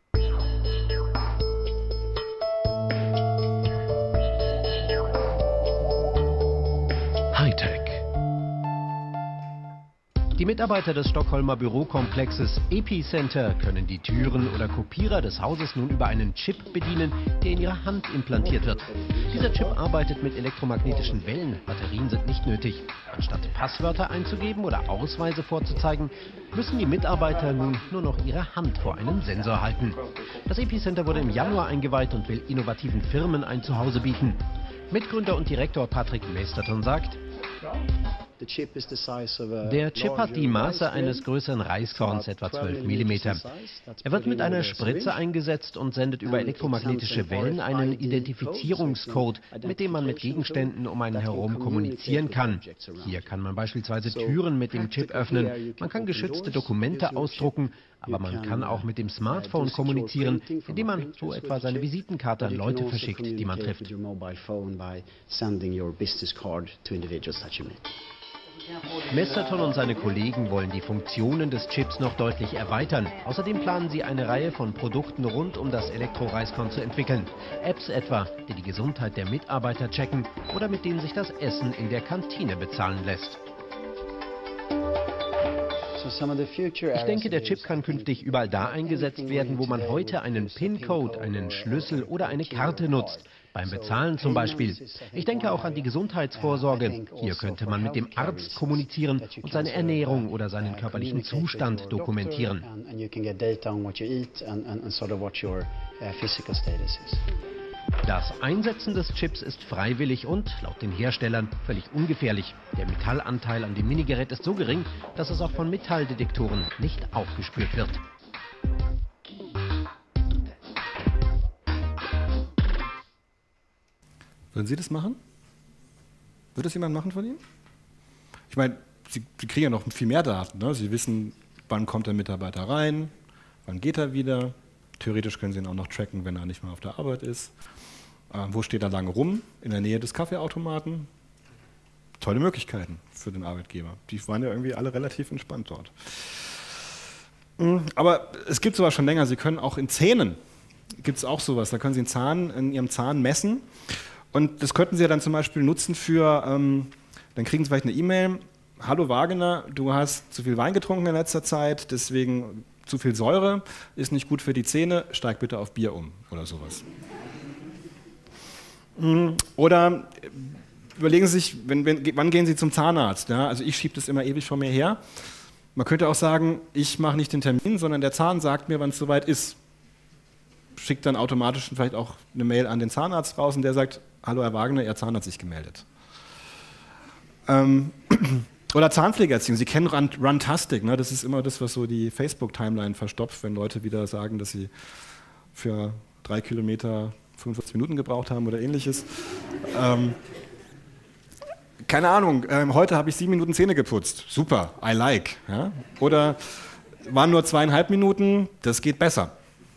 Die Mitarbeiter des Stockholmer Bürokomplexes Epicenter können die Türen oder Kopierer des Hauses nun über einen Chip bedienen, der in ihre Hand implantiert wird. Dieser Chip arbeitet mit elektromagnetischen Wellen. Batterien sind nicht nötig. Anstatt Passwörter einzugeben oder Ausweise vorzuzeigen, müssen die Mitarbeiter nun nur noch ihre Hand vor einen Sensor halten. Das Epicenter wurde im Januar eingeweiht und will innovativen Firmen ein Zuhause bieten. Mitgründer und Direktor Patrick Mesterton sagt: Der Chip hat die Maße eines größeren Reiskorns, etwa 12 mm. Er wird mit einer Spritze eingesetzt und sendet über elektromagnetische Wellen einen Identifizierungscode, mit dem man mit Gegenständen um einen herum kommunizieren kann. Hier kann man beispielsweise Türen mit dem Chip öffnen, man kann geschützte Dokumente ausdrucken, aber man kann auch mit dem Smartphone kommunizieren, indem man so etwa seine Visitenkarte an Leute verschickt, die man trifft. Mesterton und seine Kollegen wollen die Funktionen des Chips noch deutlich erweitern. Außerdem planen sie eine Reihe von Produkten rund um das Elektroreiskorn zu entwickeln. Apps etwa, die die Gesundheit der Mitarbeiter checken oder mit denen sich das Essen in der Kantine bezahlen lässt. Ich denke, der Chip kann künftig überall da eingesetzt werden, wo man heute einen PIN-Code, einen Schlüssel oder eine Karte nutzt. Beim Bezahlen zum Beispiel. Ich denke auch an die Gesundheitsvorsorge. Hier könnte man mit dem Arzt kommunizieren und seine Ernährung oder seinen körperlichen Zustand dokumentieren. Das Einsetzen des Chips ist freiwillig und, laut den Herstellern, völlig ungefährlich. Der Metallanteil an dem Minigerät ist so gering, dass es auch von Metalldetektoren nicht aufgespürt wird. Würden Sie das machen? Würde das jemand machen von Ihnen? Ich meine, Sie kriegen ja noch viel mehr Daten. Ne? Sie wissen, wann kommt der Mitarbeiter rein, wann geht er wieder. Theoretisch können Sie ihn auch noch tracken, wenn er nicht mehr auf der Arbeit ist. Wo steht er lange rum? In der Nähe des Kaffeeautomaten. Tolle Möglichkeiten für den Arbeitgeber. Die waren ja irgendwie alle relativ entspannt dort. Aber es gibt sowas schon länger. Sie können auch in Zähnen, gibt es auch sowas, da können Sie einen Zahn in Ihrem Zahn messen. Und das könnten Sie ja dann zum Beispiel nutzen für, dann kriegen Sie vielleicht eine E-Mail: Hallo Wagener, du hast zu viel Wein getrunken in letzter Zeit, deswegen zu viel Säure, ist nicht gut für die Zähne, steig bitte auf Bier um oder sowas. Oder überlegen Sie sich, wann gehen Sie zum Zahnarzt? Ja? Also ich schiebe das immer ewig vor mir her. Man könnte auch sagen, ich mache nicht den Termin, sondern der Zahn sagt mir, wann es soweit ist. Schickt dann automatisch vielleicht auch eine Mail an den Zahnarzt raus und der sagt: Hallo Herr Wagener, Ihr Zahn hat sich gemeldet. Oder Zahnpflegeerziehung. Sie kennen Runtastic, ne? Das ist immer das, was so die Facebook-Timeline verstopft, wenn Leute wieder sagen, dass sie für 3 Kilometer 45 Minuten gebraucht haben oder ähnliches. Keine Ahnung, heute habe ich 7 Minuten Zähne geputzt. Super, I like. Ja? Oder waren nur 2,5 Minuten, das geht besser.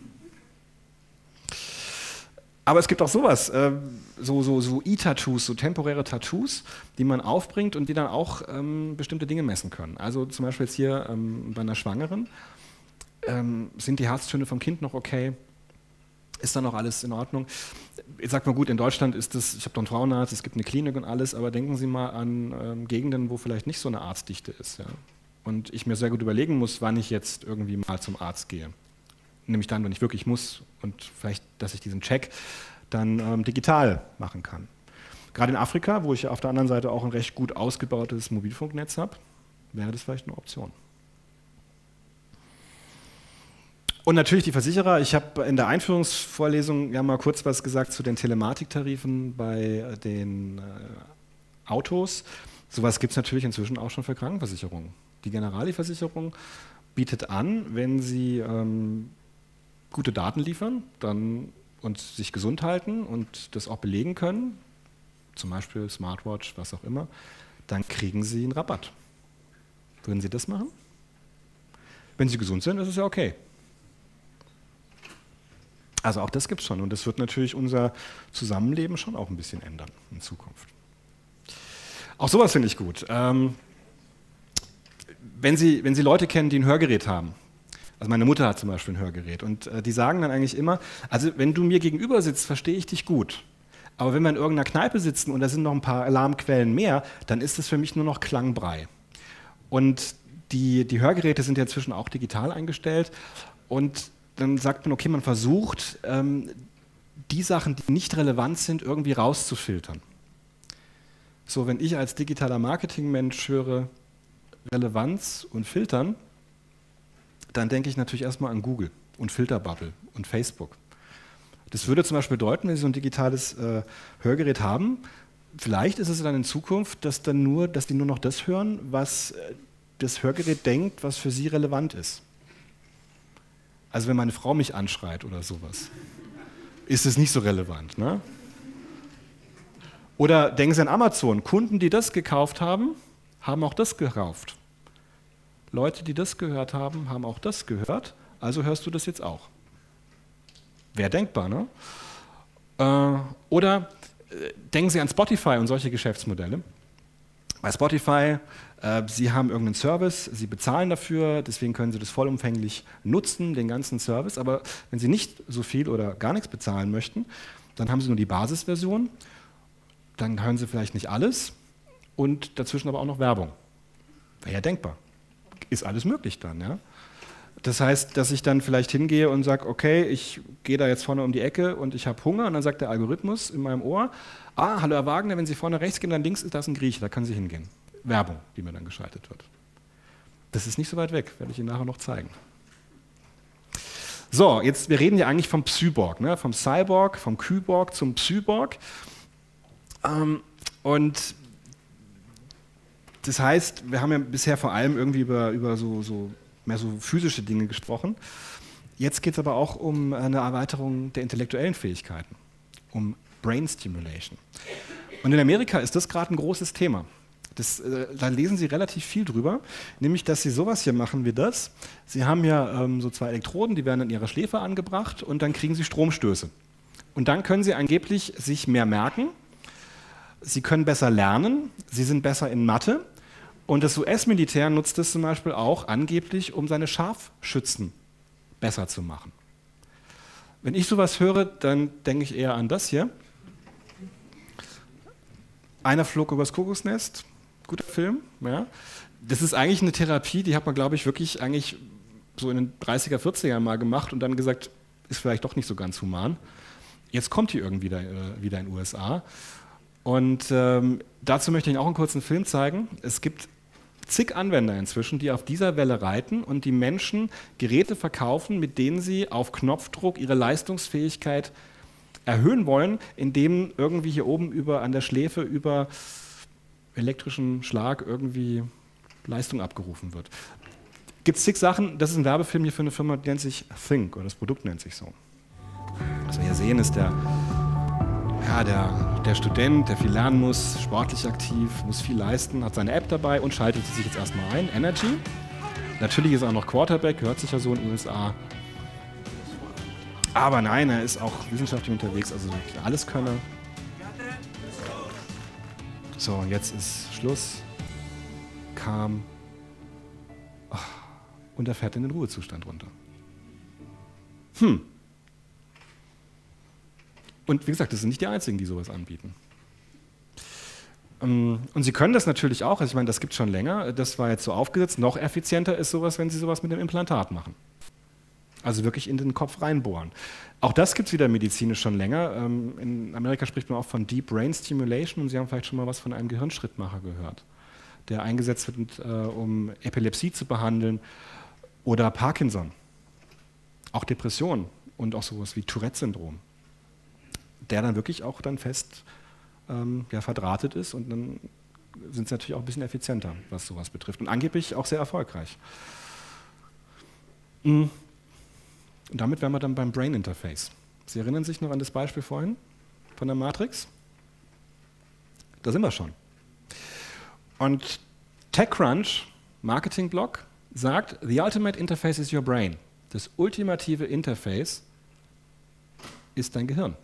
Aber es gibt auch sowas, so E-Tattoos, so temporäre Tattoos, die man aufbringt und die dann auch bestimmte Dinge messen können. Also zum Beispiel jetzt hier bei einer Schwangeren, sind die Herztöne vom Kind noch okay? Ist dann noch alles in Ordnung? Ich sag mal gut, in Deutschland ist das, ich habe doch einen Frauenarzt, es gibt eine Klinik und alles, aber denken Sie mal an Gegenden, wo vielleicht nicht so eine Arztdichte ist. Ja? Und ich mir sehr gut überlegen muss, wann ich jetzt irgendwie mal zum Arzt gehe. Nämlich dann, wenn ich wirklich muss und vielleicht, dass ich diesen Check dann digital machen kann. Gerade in Afrika, wo ich auf der anderen Seite auch ein recht gut ausgebautes Mobilfunknetz habe, wäre das vielleicht eine Option. Und natürlich die Versicherer. Ich habe in der Einführungsvorlesung ja mal kurz was gesagt zu den Telematiktarifen bei den Autos. Sowas gibt es natürlich inzwischen auch schon für Krankenversicherungen. Die Generali-Versicherung bietet an, wenn Sie gute Daten liefern und sich gesund halten und das auch belegen können, zum Beispiel Smartwatch, was auch immer, dann kriegen Sie einen Rabatt. Würden Sie das machen? Wenn Sie gesund sind, ist es ja okay. Also auch das gibt es schon und das wird natürlich unser Zusammenleben schon auch ein bisschen ändern in Zukunft. Auch sowas finde ich gut. Wenn Sie Leute kennen, die ein Hörgerät haben, also meine Mutter hat zum Beispiel ein Hörgerät und die sagen dann eigentlich immer, also wenn du mir gegenüber sitzt, verstehe ich dich gut. Aber wenn wir in irgendeiner Kneipe sitzen und da sind noch ein paar Alarmquellen mehr, dann ist das für mich nur noch Klangbrei. Und Die Hörgeräte sind ja inzwischen auch digital eingestellt und dann sagt man, okay, man versucht, die Sachen, die nicht relevant sind, irgendwie rauszufiltern. So, wenn ich als digitaler Marketingmensch höre Relevanz und Filtern, dann denke ich natürlich erstmal an Google und Filterbubble und Facebook. Das würde zum Beispiel bedeuten, wenn Sie so ein digitales Hörgerät haben, vielleicht ist es dann in Zukunft, dass die nur noch das hören, was das Hörgerät denkt, was für sie relevant ist. Also wenn meine Frau mich anschreit oder sowas, ist es nicht so relevant. Ne? Oder denken Sie an Amazon. Kunden, die das gekauft haben, haben auch das gekauft. Leute, die das gehört haben, haben auch das gehört. Also hörst du das jetzt auch. Wäre denkbar, ne? Oder denken Sie an Spotify und solche Geschäftsmodelle. Bei Spotify, Sie haben irgendeinen Service, Sie bezahlen dafür, deswegen können Sie das vollumfänglich nutzen, den ganzen Service. Aber wenn Sie nicht so viel oder gar nichts bezahlen möchten, dann haben Sie nur die Basisversion, dann hören Sie vielleicht nicht alles und dazwischen aber auch noch Werbung. Wäre ja denkbar. Ist alles möglich dann, ja? Das heißt, dass ich dann vielleicht hingehe und sage, okay, ich gehe da jetzt vorne um die Ecke und ich habe Hunger und dann sagt der Algorithmus in meinem Ohr, hallo Herr Wagner, wenn Sie vorne rechts gehen, dann links ist das ein Grieche, da können Sie hingehen. Werbung, die mir dann geschaltet wird. Das ist nicht so weit weg, werde ich Ihnen nachher noch zeigen. So, jetzt, wir reden ja eigentlich vom Cyborg, ne? Vom Cyborg, vom Kyborg zum Cyborg. Und das heißt, wir haben ja bisher vor allem irgendwie über mehr so physische Dinge gesprochen. Jetzt geht es aber auch um eine Erweiterung der intellektuellen Fähigkeiten, um Brain Stimulation. Und in Amerika ist das gerade ein großes Thema. Da lesen Sie relativ viel drüber, nämlich, dass Sie sowas hier machen wie das. Sie haben ja so 2 Elektroden, die werden in Ihrer Schläfe angebracht und dann kriegen Sie Stromstöße. Und dann können Sie angeblich sich mehr merken, Sie können besser lernen, Sie sind besser in Mathe. Und das US-Militär nutzt es zum Beispiel auch angeblich, um seine Scharfschützen besser zu machen. Wenn ich sowas höre, dann denke ich eher an das hier. Einer flog übers Kuckucksnest, guter Film. Ja. Das ist eigentlich eine Therapie, die hat man, glaube ich, wirklich eigentlich so in den 30er, 40er mal gemacht und dann gesagt, ist vielleicht doch nicht so ganz human. Jetzt kommt die irgendwie wieder in den USA. Und dazu möchte ich Ihnen auch einen kurzen Film zeigen. Es gibt zig Anwender inzwischen, die auf dieser Welle reiten und die Menschen Geräte verkaufen, mit denen sie auf Knopfdruck ihre Leistungsfähigkeit erhöhen wollen, indem irgendwie hier oben an der Schläfe über elektrischen Schlag irgendwie Leistung abgerufen wird. Gibt es zig Sachen, das ist ein Werbefilm hier für eine Firma, die nennt sich Think, oder das Produkt nennt sich so. Was wir hier sehen, ist der Student, der viel lernen muss, sportlich aktiv, muss viel leisten, hat seine App dabei und schaltet sich jetzt erstmal ein. Energy. Natürlich ist er auch noch Quarterback, gehört sich ja so in den USA. Aber nein, er ist auch wissenschaftlich unterwegs, also alles Könner. So, und jetzt ist Schluss. Calm. Und er fährt in den Ruhezustand runter. Und wie gesagt, das sind nicht die Einzigen, die sowas anbieten. Und Sie können das natürlich auch, also ich meine, das gibt es schon länger, das war jetzt so aufgesetzt, noch effizienter ist sowas, wenn Sie sowas mit dem Implantat machen. Also wirklich in den Kopf reinbohren. Auch das gibt es wieder medizinisch schon länger. In Amerika spricht man auch von Deep Brain Stimulation und Sie haben vielleicht schon mal was von einem Gehirnschrittmacher gehört, der eingesetzt wird, um Epilepsie zu behandeln oder Parkinson, auch Depressionen und auch sowas wie Tourette-Syndrom, der dann wirklich auch dann fest verdrahtet ist und dann sind sie natürlich auch ein bisschen effizienter, was sowas betrifft und angeblich auch sehr erfolgreich. Und damit wären wir dann beim Brain Interface. Sie erinnern sich noch an das Beispiel vorhin von der Matrix? Da sind wir schon. Und TechCrunch, Marketing-Blog, sagt, the ultimate interface is your brain. Das ultimative Interface ist dein Gehirn.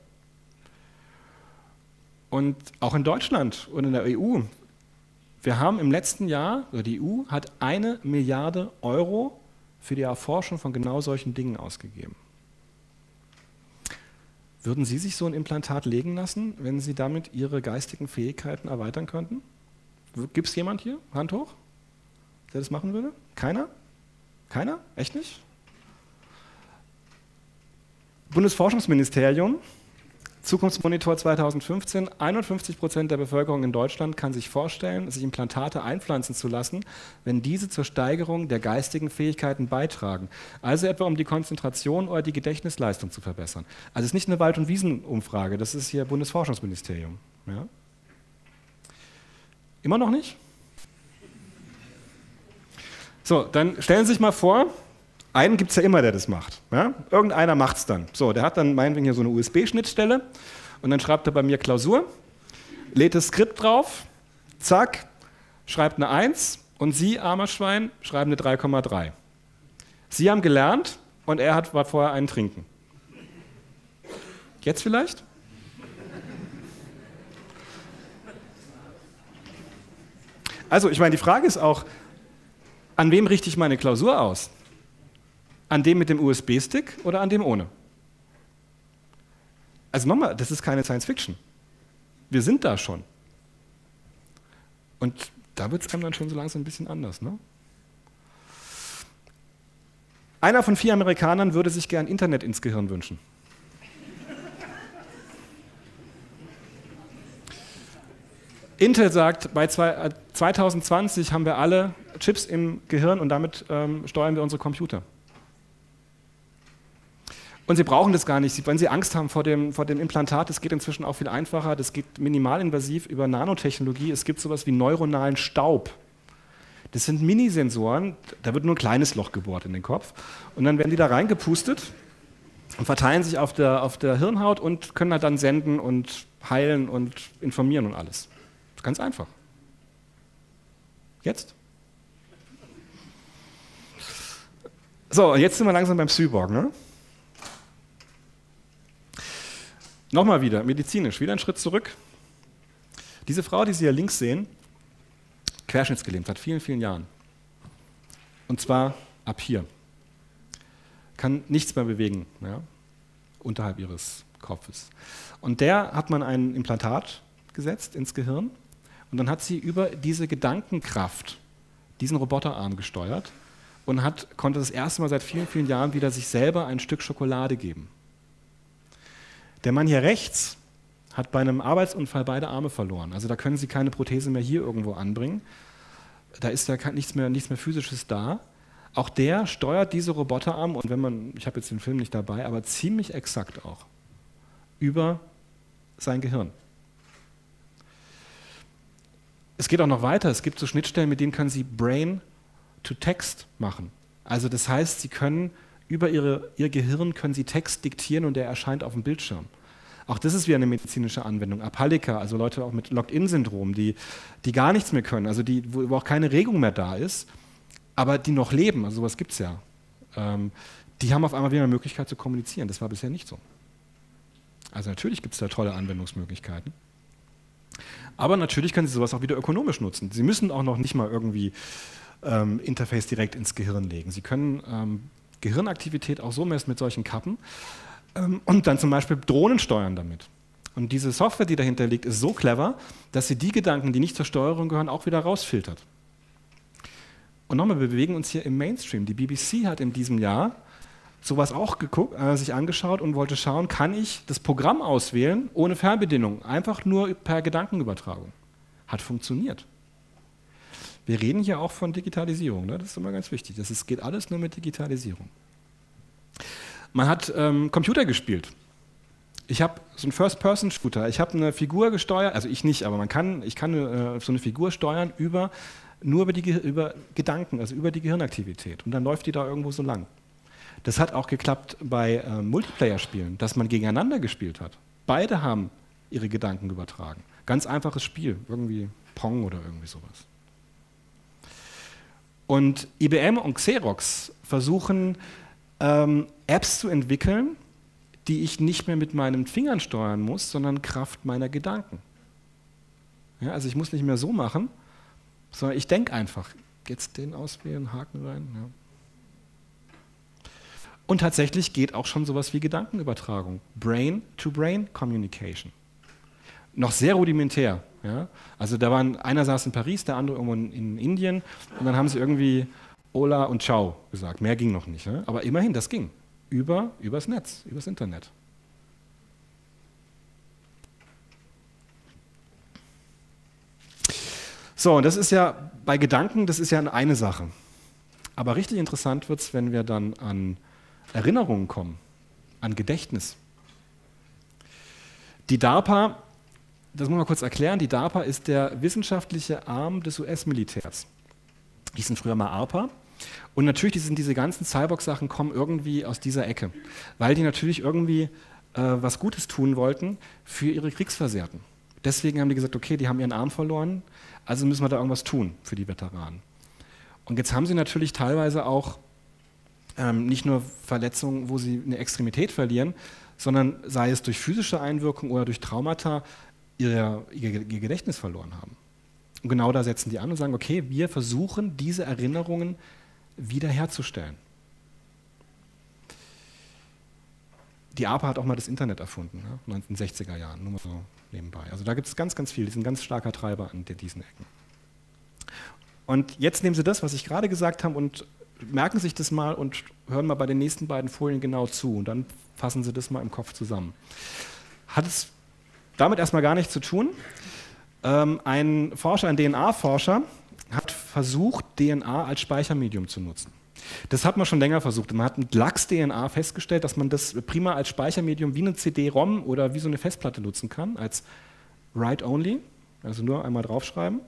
Und auch in Deutschland und in der EU, wir haben im letzten Jahr, oder die EU hat 1 Milliarde Euro für die Erforschung von genau solchen Dingen ausgegeben. Würden Sie sich so ein Implantat legen lassen, wenn Sie damit Ihre geistigen Fähigkeiten erweitern könnten? Gibt es jemand hier? Hand hoch, der das machen würde? Keiner? Keiner? Echt nicht? Bundesforschungsministerium, Zukunftsmonitor 2015, 51% der Bevölkerung in Deutschland kann sich vorstellen, sich Implantate einpflanzen zu lassen, wenn diese zur Steigerung der geistigen Fähigkeiten beitragen. Also etwa um die Konzentration oder die Gedächtnisleistung zu verbessern. Also es ist nicht eine Wald- und Wiesenumfrage, das ist hier Bundesforschungsministerium. Ja? Immer noch nicht? So, dann stellen Sie sich mal vor, einen gibt es ja immer, der das macht. Ja? Irgendeiner macht es dann. So, der hat dann meinetwegen hier so eine USB-Schnittstelle und dann schreibt er bei mir Klausur, lädt das Skript drauf, zack, schreibt eine 1 und Sie, armer Schwein, schreiben eine 3,3. Sie haben gelernt und er war vorher einen trinken. Jetzt vielleicht? Also, ich meine, die Frage ist auch, an wem richte ich meine Klausur aus? An dem mit dem USB-Stick oder an dem ohne? Also nochmal, das ist keine Science-Fiction. Wir sind da schon. Und da wird es einem dann schon so langsam ein bisschen anders. Ne? Einer von 4 Amerikanern würde sich gern Internet ins Gehirn wünschen. Intel sagt, bei 2020 haben wir alle Chips im Gehirn und damit steuern wir unsere Computer. Und Sie brauchen das gar nicht. Wenn Sie Angst haben vor dem Implantat, das geht inzwischen auch viel einfacher. Das geht minimalinvasiv über Nanotechnologie. Es gibt sowas wie neuronalen Staub. Das sind Minisensoren, da wird nur ein kleines Loch gebohrt in den Kopf. Und dann werden die da reingepustet und verteilen sich auf der Hirnhaut und können halt dann senden und heilen und informieren und alles. Ganz einfach. Jetzt? So, jetzt sind wir langsam beim Cyborg, ne? Nochmal wieder, medizinisch, wieder einen Schritt zurück. Diese Frau, die Sie hier links sehen, querschnittsgelähmt, seit vielen, vielen Jahren. Und zwar ab hier. Kann nichts mehr bewegen, ja? Unterhalb ihres Kopfes. Und der hat man ein Implantat gesetzt ins Gehirn und dann hat sie über diese Gedankenkraft diesen Roboterarm gesteuert und konnte das erste Mal seit vielen, vielen Jahren wieder sich selber ein Stück Schokolade geben. Der Mann hier rechts hat bei einem Arbeitsunfall beide Arme verloren. Also da können Sie keine Prothese mehr hier irgendwo anbringen. Da ist ja nichts mehr Physisches da. Auch der steuert diese Roboterarme, und ich habe jetzt den Film nicht dabei, aber ziemlich exakt auch, über sein Gehirn. Es geht auch noch weiter. Es gibt so Schnittstellen, mit denen können Sie Brain-to-Text machen. Also das heißt, Sie können über Ihr Gehirn können Sie Text diktieren und der erscheint auf dem Bildschirm. Auch das ist wieder eine medizinische Anwendung. Apalliker, also Leute auch mit Locked-in-Syndrom, die gar nichts mehr können, also wo auch keine Regung mehr da ist, aber die noch leben, also sowas gibt es ja. Die haben auf einmal wieder eine Möglichkeit zu kommunizieren. Das war bisher nicht so. Also natürlich gibt es da tolle Anwendungsmöglichkeiten. Aber natürlich können Sie sowas auch wieder ökonomisch nutzen. Sie müssen auch noch nicht mal irgendwie Interface direkt ins Gehirn legen. Sie können Gehirnaktivität auch so messen mit solchen Kappen und dann zum Beispiel Drohnen steuern damit. Und diese Software, die dahinter liegt, ist so clever, dass sie die Gedanken, die nicht zur Steuerung gehören, auch wieder rausfiltert. Und nochmal, wir bewegen uns hier im Mainstream. Die BBC hat in diesem Jahr sowas auch sich angeschaut und wollte schauen, kann ich das Programm auswählen ohne Fernbedienung, einfach nur per Gedankenübertragung. Hat funktioniert. Wir reden hier auch von Digitalisierung, ne? Das ist immer ganz wichtig. Es geht alles nur mit Digitalisierung. Man hat Computer gespielt. Ich habe so einen First-Person-Shooter. Ich habe eine Figur gesteuert, also ich nicht, aber ich kann so eine Figur steuern über Gedanken, also über die Gehirnaktivität. Und dann läuft die da irgendwo so lang. Das hat auch geklappt bei Multiplayer-Spielen, dass man gegeneinander gespielt hat. Beide haben ihre Gedanken übertragen. Ganz einfaches Spiel, irgendwie Pong oder irgendwie sowas. Und IBM und Xerox versuchen, Apps zu entwickeln, die ich nicht mehr mit meinen Fingern steuern muss, sondern Kraft meiner Gedanken. Ja, also ich muss nicht mehr so machen, sondern ich denke einfach. Jetzt den auswählen, Haken rein. Ja. Und tatsächlich geht auch schon sowas wie Gedankenübertragung. Brain-to-Brain-Communication. Noch sehr rudimentär. Ja? Also einer saß in Paris, der andere irgendwo in Indien und dann haben sie irgendwie Hola und Ciao gesagt. Mehr ging noch nicht. Ne? Aber immerhin, das ging. Übers Netz, übers Internet. So, und das ist ja bei Gedanken, das ist ja eine Sache. Aber richtig interessant wird es, wenn wir dann an Erinnerungen kommen, an Gedächtnis. Die DARPA, das muss man kurz erklären, die DARPA ist der wissenschaftliche Arm des US-Militärs. Die sind früher mal ARPA. Und natürlich sind diese ganzen Cyborg-Sachen kommen irgendwie aus dieser Ecke, weil die natürlich irgendwie was Gutes tun wollten für ihre Kriegsversehrten. Deswegen haben die gesagt, okay, die haben ihren Arm verloren, also müssen wir da irgendwas tun für die Veteranen. Und jetzt haben sie natürlich teilweise auch nicht nur Verletzungen, wo sie eine Extremität verlieren, sondern sei es durch physische Einwirkung oder durch Traumata ihr Gedächtnis verloren haben. Und genau da setzen die an und sagen, okay, wir versuchen, diese Erinnerungen wiederherzustellen. Die ARPA hat auch mal das Internet erfunden, ne? 1960er Jahren, nur mal so nebenbei. Also da gibt es ganz, ganz viel, die sind ein ganz starker Treiber an diesen Ecken. Und jetzt nehmen Sie das, was ich gerade gesagt habe, und merken sich das mal und hören mal bei den nächsten beiden Folien genau zu. Und dann fassen Sie das mal im Kopf zusammen. Hat es damit erstmal gar nichts zu tun. Ein Forscher, ein DNA-Forscher, hat versucht, DNA als Speichermedium zu nutzen. Das hat man schon länger versucht. Man hat mit LAX-DNA festgestellt, dass man das prima als Speichermedium wie eine CD-ROM oder wie so eine Festplatte nutzen kann, als Write-Only, also nur einmal draufschreiben.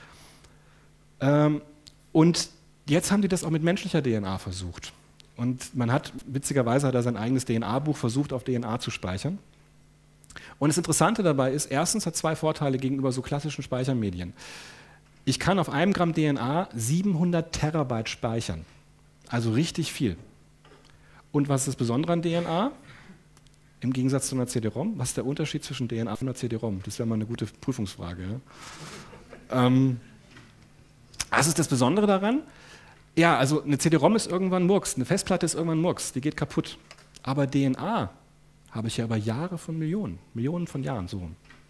Und jetzt haben die das auch mit menschlicher DNA versucht. Und man hat, witzigerweise hat er sein eigenes DNA-Buch versucht, auf DNA zu speichern. Und das Interessante dabei ist, erstens hat zwei Vorteile gegenüber so klassischen Speichermedien. Ich kann auf einem Gramm DNA 700 Terabyte speichern. Also richtig viel. Und was ist das Besondere an DNA? Im Gegensatz zu einer CD-ROM, was ist der Unterschied zwischen DNA und einer CD-ROM? Das wäre mal eine gute Prüfungsfrage. Ja? Was ist das Besondere daran? Ja, also eine CD-ROM ist irgendwann Murks, eine Festplatte ist irgendwann Murks, die geht kaputt. Aber DNA habe ich ja über Jahre von Millionen von Jahren so.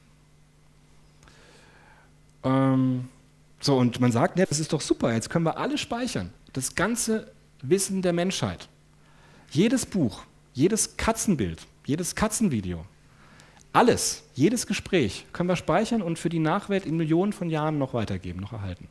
So, und man sagt, ja, das ist doch super, jetzt können wir alle speichern. Das ganze Wissen der Menschheit. Jedes Buch, jedes Katzenbild, jedes Katzenvideo, alles, jedes Gespräch können wir speichern und für die Nachwelt in Millionen von Jahren noch weitergeben, noch erhalten.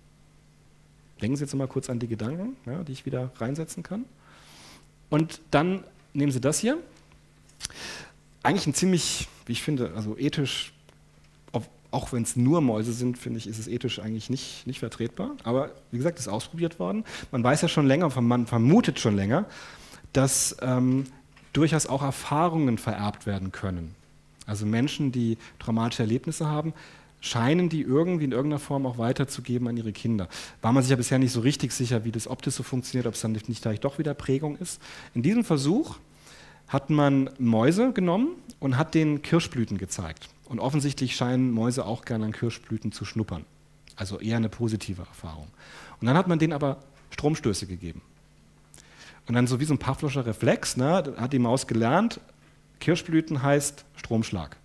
Denken Sie jetzt mal kurz an die Gedanken, ja, die ich wieder reinsetzen kann. Und dann nehmen Sie das hier. Eigentlich ein ziemlich, wie ich finde, also ethisch, auch wenn es nur Mäuse sind, finde ich, ist es ethisch eigentlich nicht vertretbar. Aber wie gesagt, es ist ausprobiert worden. Man weiß ja schon länger, man vermutet schon länger, dass durchaus auch Erfahrungen vererbt werden können. Also Menschen, die traumatische Erlebnisse haben, scheinen die irgendwie in irgendeiner Form auch weiterzugeben an ihre Kinder. War man sich ja bisher nicht so richtig sicher, wie das optisch so funktioniert, ob es dann nicht vielleicht doch wieder Prägung ist. In diesem Versuch hat man Mäuse genommen und hat denen Kirschblüten gezeigt. Und offensichtlich scheinen Mäuse auch gerne an Kirschblüten zu schnuppern. Also eher eine positive Erfahrung. Und dann hat man denen aber Stromstöße gegeben. Und dann so wie so ein Pavlovscher Reflex, ne, hat die Maus gelernt, Kirschblüten heißt Stromschlag.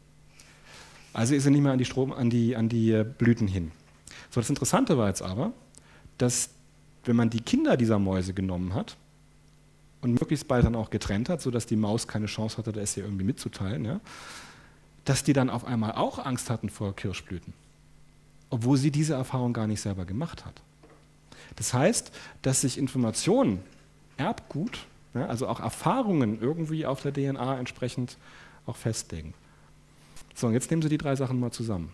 Also ist sie nicht mehr an die Blüten hin. So, das Interessante war jetzt aber, dass wenn man die Kinder dieser Mäuse genommen hat und möglichst bald dann auch getrennt hat, sodass die Maus keine Chance hatte, das hier irgendwie mitzuteilen, ja, dass die dann auf einmal auch Angst hatten vor Kirschblüten, obwohl sie diese Erfahrung gar nicht selber gemacht hat. Das heißt, dass sich Informationen, Erbgut, ja, also auch Erfahrungen irgendwie auf der DNA entsprechend auch festlegen. So, und jetzt nehmen Sie die drei Sachen mal zusammen.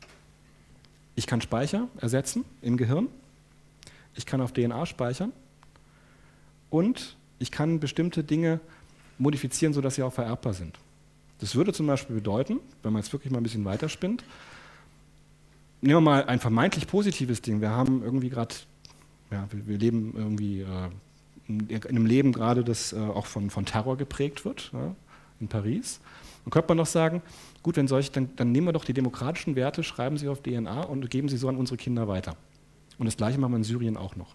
Ich kann Speicher ersetzen im Gehirn, ich kann auf DNA speichern und ich kann bestimmte Dinge modifizieren, sodass sie auch vererbbar sind. Das würde zum Beispiel bedeuten, wenn man jetzt wirklich mal ein bisschen weiterspinnt, nehmen wir mal ein vermeintlich positives Ding. Wir haben irgendwie gerade, ja, wir leben irgendwie in einem Leben gerade, das auch von Terror geprägt wird, ja, in Paris. Dann könnte man doch sagen, gut, wenn solche, dann nehmen wir doch die demokratischen Werte, schreiben sie auf DNA und geben sie so an unsere Kinder weiter. Und das Gleiche machen wir in Syrien auch noch.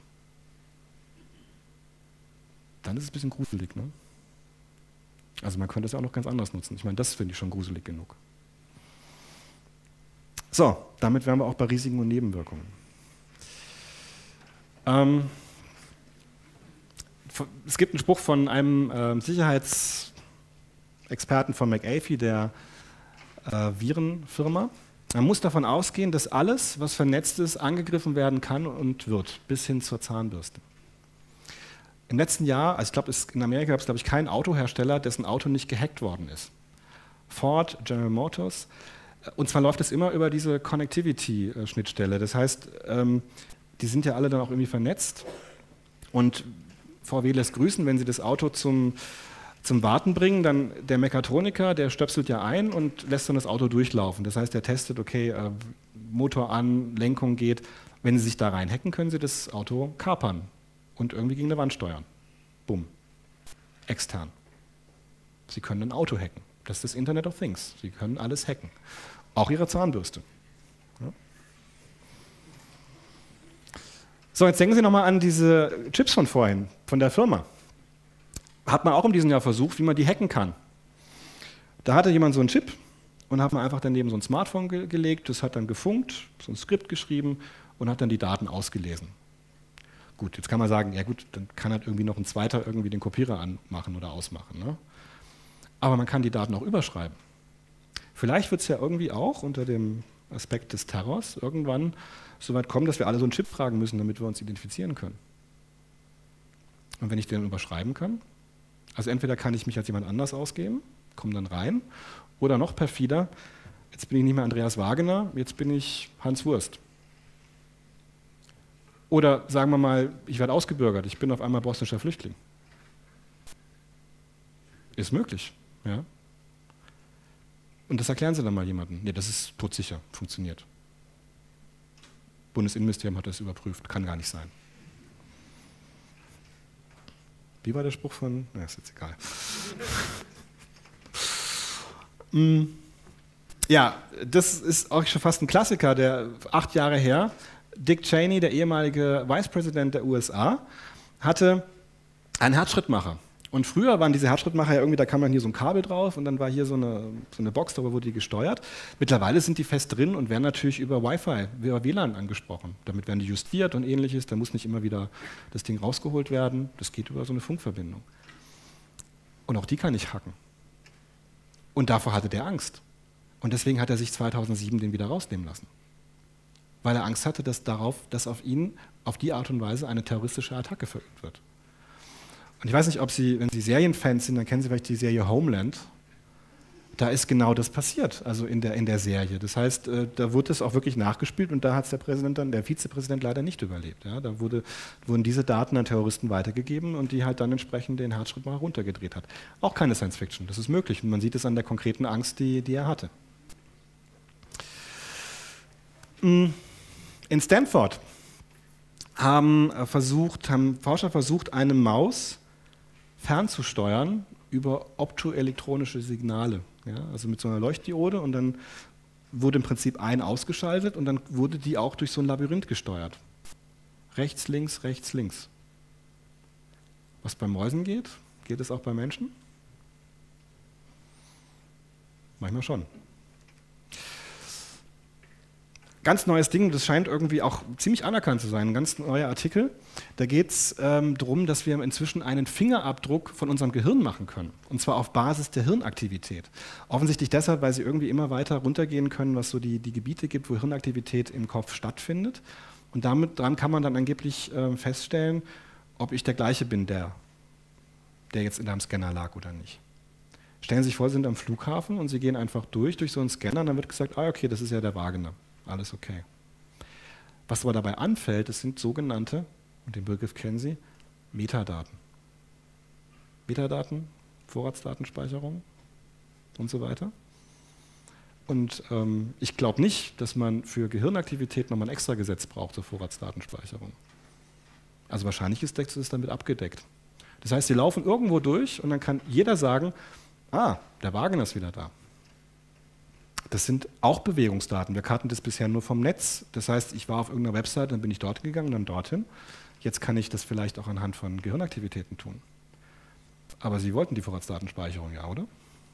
Dann ist es ein bisschen gruselig, ne? Also man könnte es ja auch noch ganz anders nutzen. Ich meine, das finde ich schon gruselig genug. So, damit wären wir auch bei Risiken und Nebenwirkungen. es gibt einen Spruch von einem Sicherheitsexperten von McAfee, der Virenfirma. Man muss davon ausgehen, dass alles, was vernetzt ist, angegriffen werden kann und wird, bis hin zur Zahnbürste. Im letzten Jahr, also ich glaube, in Amerika gab es, glaube ich, keinen Autohersteller, dessen Auto nicht gehackt worden ist. Ford, General Motors. Und zwar läuft es immer über diese Connectivity-Schnittstelle. Das heißt, die sind ja alle dann auch irgendwie vernetzt. Und VW lässt grüßen, wenn sie das Auto zum Warten bringen, dann der Mechatroniker, der stöpselt ja ein und lässt dann das Auto durchlaufen. Das heißt, der testet, okay, Motor an, Lenkung geht. Wenn Sie sich da reinhacken, können Sie das Auto kapern und irgendwie gegen eine Wand steuern. Bumm. Extern. Sie können ein Auto hacken. Das ist das Internet of Things. Sie können alles hacken. Auch Ihre Zahnbürste. Ja. So, jetzt denken Sie nochmal an diese Chips von vorhin, von der Firma. Hat man auch in diesem Jahr versucht, wie man die hacken kann. Da hatte jemand so einen Chip und hat man einfach daneben so ein Smartphone gelegt, das hat dann gefunkt, so ein Skript geschrieben und hat dann die Daten ausgelesen. Gut, jetzt kann man sagen, ja gut, dann kann halt irgendwie noch ein zweiter irgendwie den Kopierer anmachen oder ausmachen. Ne? Aber man kann die Daten auch überschreiben. Vielleicht wird es ja irgendwie auch unter dem Aspekt des Terrors irgendwann so weit kommen, dass wir alle so einen Chip tragen müssen, damit wir uns identifizieren können. Und wenn ich den überschreiben kann, also entweder kann ich mich als jemand anders ausgeben, komme dann rein, oder noch perfider, jetzt bin ich nicht mehr Andreas Wagener, jetzt bin ich Hans Wurst. Oder sagen wir mal, ich werde ausgebürgert, ich bin auf einmal bosnischer Flüchtling. Ist möglich, ja. Und das erklären Sie dann mal jemandem. Nee, das ist todsicher, funktioniert. Bundesinnenministerium hat das überprüft, kann gar nicht sein. Wie war der Spruch von? Na, ist jetzt egal. Ja, das ist auch schon fast ein Klassiker, der 8 Jahre her. Dick Cheney, der ehemalige Vicepräsident der USA, hatte einen Herzschrittmacher. Und früher waren diese Herzschrittmacher ja irgendwie, da kam dann hier so ein Kabel drauf und dann war hier so eine Box, darüber wurde die gesteuert. Mittlerweile sind die fest drin und werden natürlich über Wi-Fi, über WLAN angesprochen. Damit werden die justiert und ähnliches, da muss nicht immer wieder das Ding rausgeholt werden. Das geht über so eine Funkverbindung. Und auch die kann ich hacken. Und davor hatte der Angst. Und deswegen hat er sich 2007 den wieder rausnehmen lassen. Weil er Angst hatte, dass auf ihn auf die Art und Weise eine terroristische Attacke verübt wird. Und ich weiß nicht, ob Sie, wenn Sie Serienfans sind, dann kennen Sie vielleicht die Serie Homeland. Da ist genau das passiert, also in der Serie. Das heißt, da wurde es auch wirklich nachgespielt und da hat es der Vizepräsident leider nicht überlebt. Ja, da wurden diese Daten an Terroristen weitergegeben und die halt dann entsprechend den Herzschritt mal runtergedreht hat. Auch keine Science Fiction, das ist möglich und man sieht es an der konkreten Angst, die er hatte. In Stanford haben Forscher versucht, eine Maus fernzusteuern über optoelektronische Signale. Ja, also mit so einer Leuchtdiode und dann wurde im Prinzip ein ausgeschaltet und dann wurde die auch durch so ein Labyrinth gesteuert. Rechts, links, rechts, links. Was bei Mäusen geht, geht es auch bei Menschen? Manchmal schon. Ganz neues Ding, das scheint irgendwie auch ziemlich anerkannt zu sein, ein ganz neuer Artikel. Da geht es darum, dass wir inzwischen einen Fingerabdruck von unserem Gehirn machen können. Und zwar auf Basis der Hirnaktivität. Offensichtlich deshalb, weil sie irgendwie immer weiter runtergehen können, was so die Gebiete gibt, wo Hirnaktivität im Kopf stattfindet. Und dran kann man dann angeblich feststellen, ob ich der gleiche bin, der jetzt in einem Scanner lag oder nicht. Stellen Sie sich vor, Sie sind am Flughafen und Sie gehen einfach durch so einen Scanner und dann wird gesagt, ah okay, das ist ja der Wagener. Alles okay. Was aber dabei anfällt, das sind sogenannte, und den Begriff kennen Sie, Metadaten. Metadaten, Vorratsdatenspeicherung und so weiter. Und ich glaube nicht, dass man für Gehirnaktivität nochmal ein extra Gesetz braucht zur Vorratsdatenspeicherung. Also wahrscheinlich ist das damit abgedeckt. Das heißt, Sie laufen irgendwo durch und dann kann jeder sagen, ah, der Wagener ist wieder da. Das sind auch Bewegungsdaten. Wir kannten das bisher nur vom Netz. Das heißt, ich war auf irgendeiner Website, dann bin ich dorthin gegangen, dann dorthin. Jetzt kann ich das vielleicht auch anhand von Gehirnaktivitäten tun. Aber Sie wollten die Vorratsdatenspeicherung, ja, oder?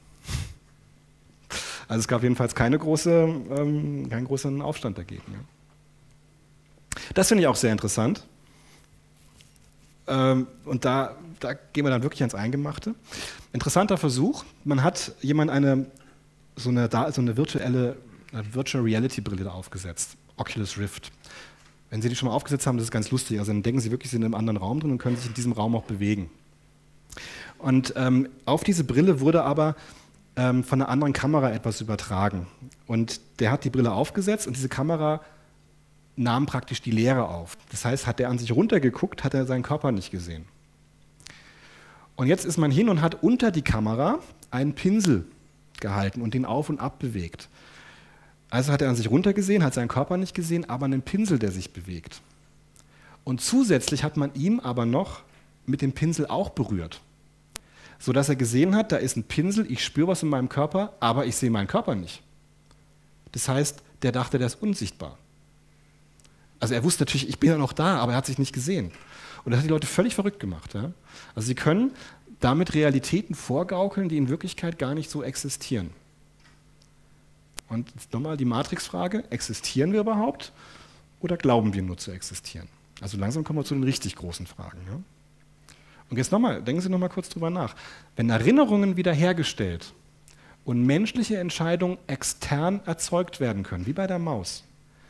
Also es gab jedenfalls keinen großen Aufstand dagegen. Ja. Das finde ich auch sehr interessant. Und da gehen wir dann wirklich ans Eingemachte. Interessanter Versuch. Man hat jemand so eine virtuelle Virtual Reality Brille aufgesetzt, Oculus Rift. Wenn Sie die schon mal aufgesetzt haben, das ist ganz lustig. Also dann denken Sie wirklich, Sie sind in einem anderen Raum drin und können sich in diesem Raum auch bewegen. Und auf diese Brille wurde aber von einer anderen Kamera etwas übertragen. Und der hat die Brille aufgesetzt und diese Kamera nahm praktisch die Leere auf. Das heißt, hat er an sich runtergeguckt, hat er seinen Körper nicht gesehen. Und jetzt ist man hin und hat unter die Kamera einen Pinsel gehalten und den auf und ab bewegt. Also hat er an sich runtergesehen, hat seinen Körper nicht gesehen, aber einen Pinsel, der sich bewegt. Und zusätzlich hat man ihn aber noch mit dem Pinsel auch berührt, sodass er gesehen hat, da ist ein Pinsel, ich spüre was in meinem Körper, aber ich sehe meinen Körper nicht. Das heißt, der dachte, der ist unsichtbar. Also er wusste natürlich, ich bin ja noch da, aber er hat sich nicht gesehen. Und das hat die Leute völlig verrückt gemacht. Ja? Also sie können damit Realitäten vorgaukeln, die in Wirklichkeit gar nicht so existieren. Und jetzt nochmal die Matrix-Frage, existieren wir überhaupt oder glauben wir nur zu existieren? Also langsam kommen wir zu den richtig großen Fragen. Ja? Und jetzt nochmal, denken Sie nochmal kurz drüber nach. Wenn Erinnerungen wiederhergestellt und menschliche Entscheidungen extern erzeugt werden können, wie bei der Maus.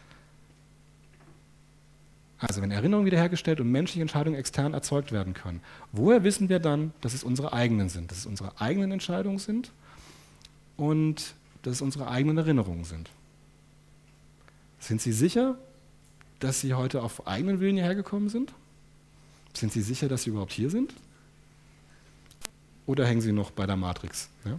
Also wenn Erinnerungen wiederhergestellt und menschliche Entscheidungen extern erzeugt werden können, woher wissen wir dann, dass es unsere eigenen sind, dass es unsere eigenen Entscheidungen sind und dass es unsere eigenen Erinnerungen sind? Sind Sie sicher, dass Sie heute auf eigenen Willen hierher gekommen sind? Sind Sie sicher, dass Sie überhaupt hier sind? Oder hängen Sie noch bei der Matrix? Ja?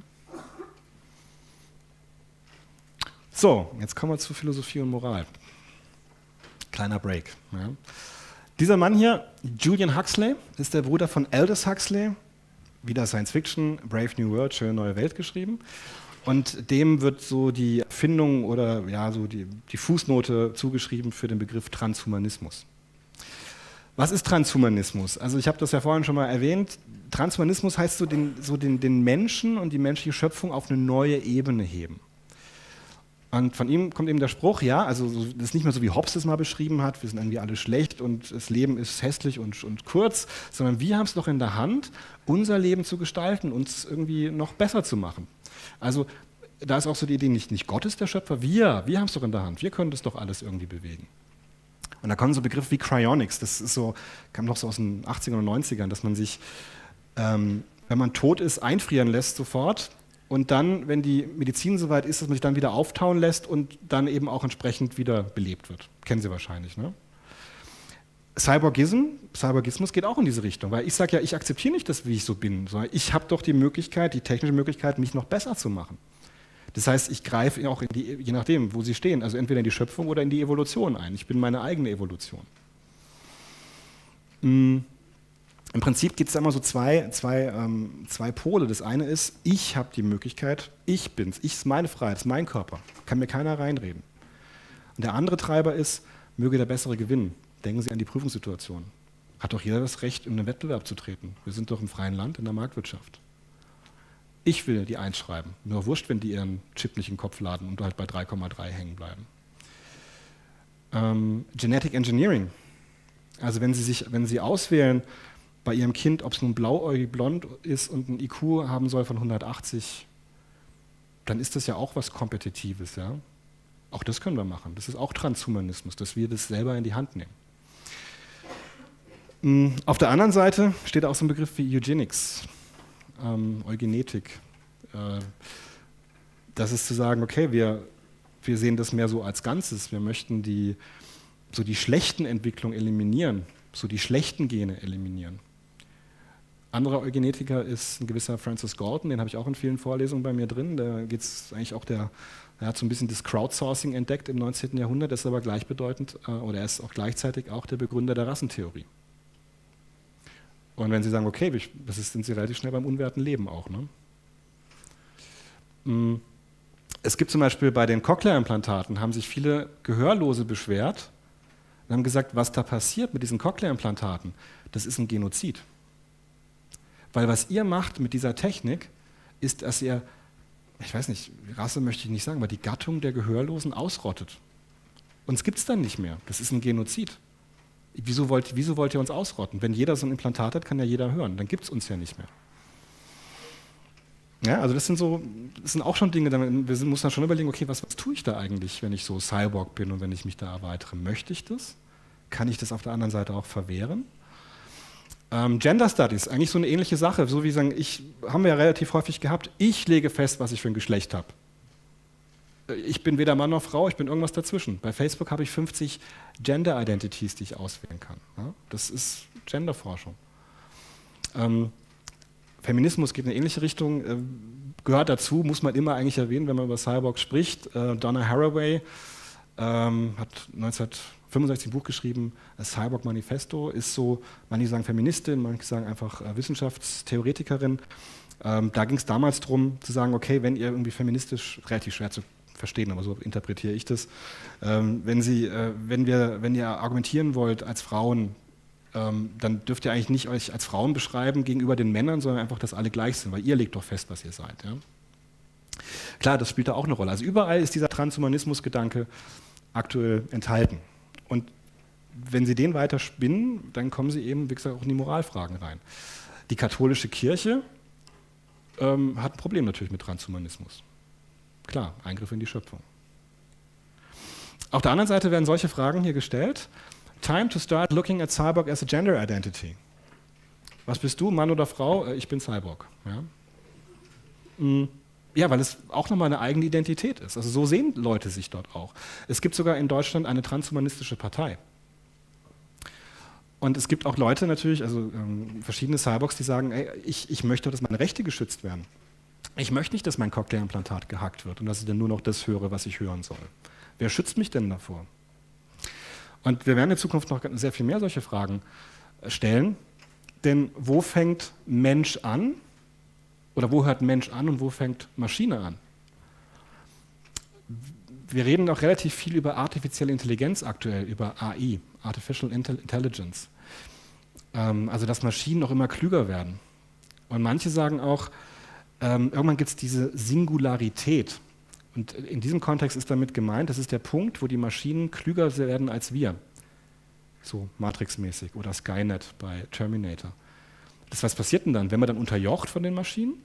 So, jetzt kommen wir zu Philosophie und Moral. Kleiner Break. Ja. Dieser Mann hier, Julian Huxley, ist der Bruder von Aldous Huxley, wieder Science Fiction, Brave New World, schöne neue Welt geschrieben. Und dem wird so die Erfindung oder ja, so die Fußnote zugeschrieben für den Begriff Transhumanismus. Was ist Transhumanismus? Also ich habe das ja vorhin schon mal erwähnt. Transhumanismus heißt den Menschen und die menschliche Schöpfung auf eine neue Ebene heben. Und von ihm kommt eben der Spruch, ja, also das ist nicht mehr so, wie Hobbes es mal beschrieben hat, wir sind irgendwie alle schlecht und das Leben ist hässlich und kurz, sondern wir haben es doch in der Hand, unser Leben zu gestalten, uns irgendwie noch besser zu machen. Also da ist auch so die Idee, nicht Gott ist der Schöpfer, wir haben es doch in der Hand, wir können das doch alles irgendwie bewegen. Und da kommen so Begriffe wie Cryonics, das ist so, kam doch so aus den 80ern und 90ern, dass man sich, wenn man tot ist, einfrieren lässt sofort. Und dann, wenn die Medizin soweit ist, dass man sich dann wieder auftauen lässt und dann eben auch entsprechend wieder belebt wird. Kennen Sie wahrscheinlich, ne? Cyborgismus geht auch in diese Richtung, weil ich sage ja, ich akzeptiere nicht das, wie ich so bin, sondern ich habe doch die Möglichkeit, die technische Möglichkeit, mich noch besser zu machen. Das heißt, ich greife auch je nachdem, wo Sie stehen, also entweder in die Schöpfung oder in die Evolution ein. Ich bin meine eigene Evolution. Im Prinzip gibt es da immer so zwei Pole. Das eine ist, ich habe die Möglichkeit, ich bin's, ich ist meine Freiheit, ist mein Körper, kann mir keiner reinreden. Und der andere Treiber ist, möge der Bessere gewinnen. Denken Sie an die Prüfungssituation. Hat doch jeder das Recht, in einen Wettbewerb zu treten. Wir sind doch im freien Land, in der Marktwirtschaft. Ich will die einschreiben. Nur wurscht, wenn die ihren Chip nicht in den Kopf laden und halt bei 3,3 hängen bleiben. Genetic Engineering. Also wenn Sie auswählen, bei Ihrem Kind, ob es nun blauäugig blond ist und ein IQ haben soll von 180, dann ist das ja auch was Kompetitives. Ja? Auch das können wir machen. Das ist auch Transhumanismus, dass wir das selber in die Hand nehmen. Auf der anderen Seite steht auch so ein Begriff wie Eugenics, Eugenetik. Das ist zu sagen, okay, wir sehen das mehr so als Ganzes. Wir möchten die schlechten Entwicklungen eliminieren, so die schlechten Gene eliminieren. Anderer Eugenetiker ist ein gewisser Francis Galton, den habe ich auch in vielen Vorlesungen bei mir drin. Da geht es eigentlich auch er hat so ein bisschen das Crowdsourcing entdeckt im 19. Jahrhundert, das ist aber gleichbedeutend, oder er ist auch gleichzeitig auch der Begründer der Rassentheorie. Und wenn Sie sagen, okay, sind Sie relativ schnell beim unwerten Leben auch. Ne? Es gibt zum Beispiel bei den Cochlea-Implantaten, haben sich viele Gehörlose beschwert und haben gesagt, was da passiert mit diesen Cochlea-Implantaten, das ist ein Genozid. Weil was ihr macht mit dieser Technik, ist, dass ihr, ich weiß nicht, Rasse möchte ich nicht sagen, aber die Gattung der Gehörlosen ausrottet. Uns gibt es dann nicht mehr. Das ist ein Genozid. Wieso wollt ihr uns ausrotten? Wenn jeder so ein Implantat hat, kann ja jeder hören. Dann gibt es uns ja nicht mehr. Ja, also das sind auch schon Dinge, wir müssen dann schon überlegen, okay, was tue ich da eigentlich, wenn ich so Cyborg bin und wenn ich mich da erweitere? Möchte ich das? Kann ich das auf der anderen Seite auch verwehren? Gender Studies, eigentlich so eine ähnliche Sache, so wie sagen, haben wir ja relativ häufig gehabt, ich lege fest, was ich für ein Geschlecht habe. Ich bin weder Mann noch Frau, ich bin irgendwas dazwischen. Bei Facebook habe ich 50 Gender Identities, die ich auswählen kann. Ja, das ist Genderforschung. Feminismus geht in eine ähnliche Richtung, gehört dazu, muss man immer eigentlich erwähnen, wenn man über Cyborg spricht. Donna Haraway hat 1965 ein Buch geschrieben, Cyborg Manifesto, ist so, manche sagen Feministin, manche sagen einfach Wissenschaftstheoretikerin. Da ging es damals darum, zu sagen, okay, wenn ihr irgendwie feministisch, relativ schwer zu verstehen, aber so interpretiere ich das, wenn ihr argumentieren wollt als Frauen, dann dürft ihr eigentlich nicht euch als Frauen beschreiben gegenüber den Männern, sondern einfach, dass alle gleich sind, weil ihr legt doch fest, was ihr seid. Ja? Klar, das spielt da auch eine Rolle. Also überall ist dieser Transhumanismus-Gedanke aktuell enthalten. Und wenn Sie den weiter spinnen, dann kommen Sie eben, wie gesagt, auch in die Moralfragen rein. Die katholische Kirche hat ein Problem natürlich mit Transhumanismus. Klar, Eingriff in die Schöpfung. Auf der anderen Seite werden solche Fragen hier gestellt. Time to start looking at Cyborg as a gender identity. Was bist du, Mann oder Frau? Ich bin Cyborg. Ja? Ja, weil es auch nochmal eine eigene Identität ist. Also so sehen Leute sich dort auch. Es gibt sogar in Deutschland eine transhumanistische Partei. Und es gibt auch Leute natürlich, also verschiedene Cyborgs, die sagen, ey, ich möchte, dass meine Rechte geschützt werden. Ich möchte nicht, dass mein Cochlea-Implantat gehackt wird und dass ich dann nur noch das höre, was ich hören soll. Wer schützt mich denn davor? Und wir werden in Zukunft noch sehr viel mehr solche Fragen stellen. Denn wo fängt Mensch an? Oder wo hört Mensch an und wo fängt Maschine an? Wir reden auch relativ viel über artifizielle Intelligenz aktuell, über AI, Artificial Intelligence. Also dass Maschinen noch immer klüger werden. Und manche sagen auch, irgendwann gibt es diese Singularität. Und in diesem Kontext ist damit gemeint, das ist der Punkt, wo die Maschinen klüger werden als wir. So Matrix-mäßig oder Skynet bei Terminator. Was passiert denn dann, wenn man dann unterjocht von den Maschinen?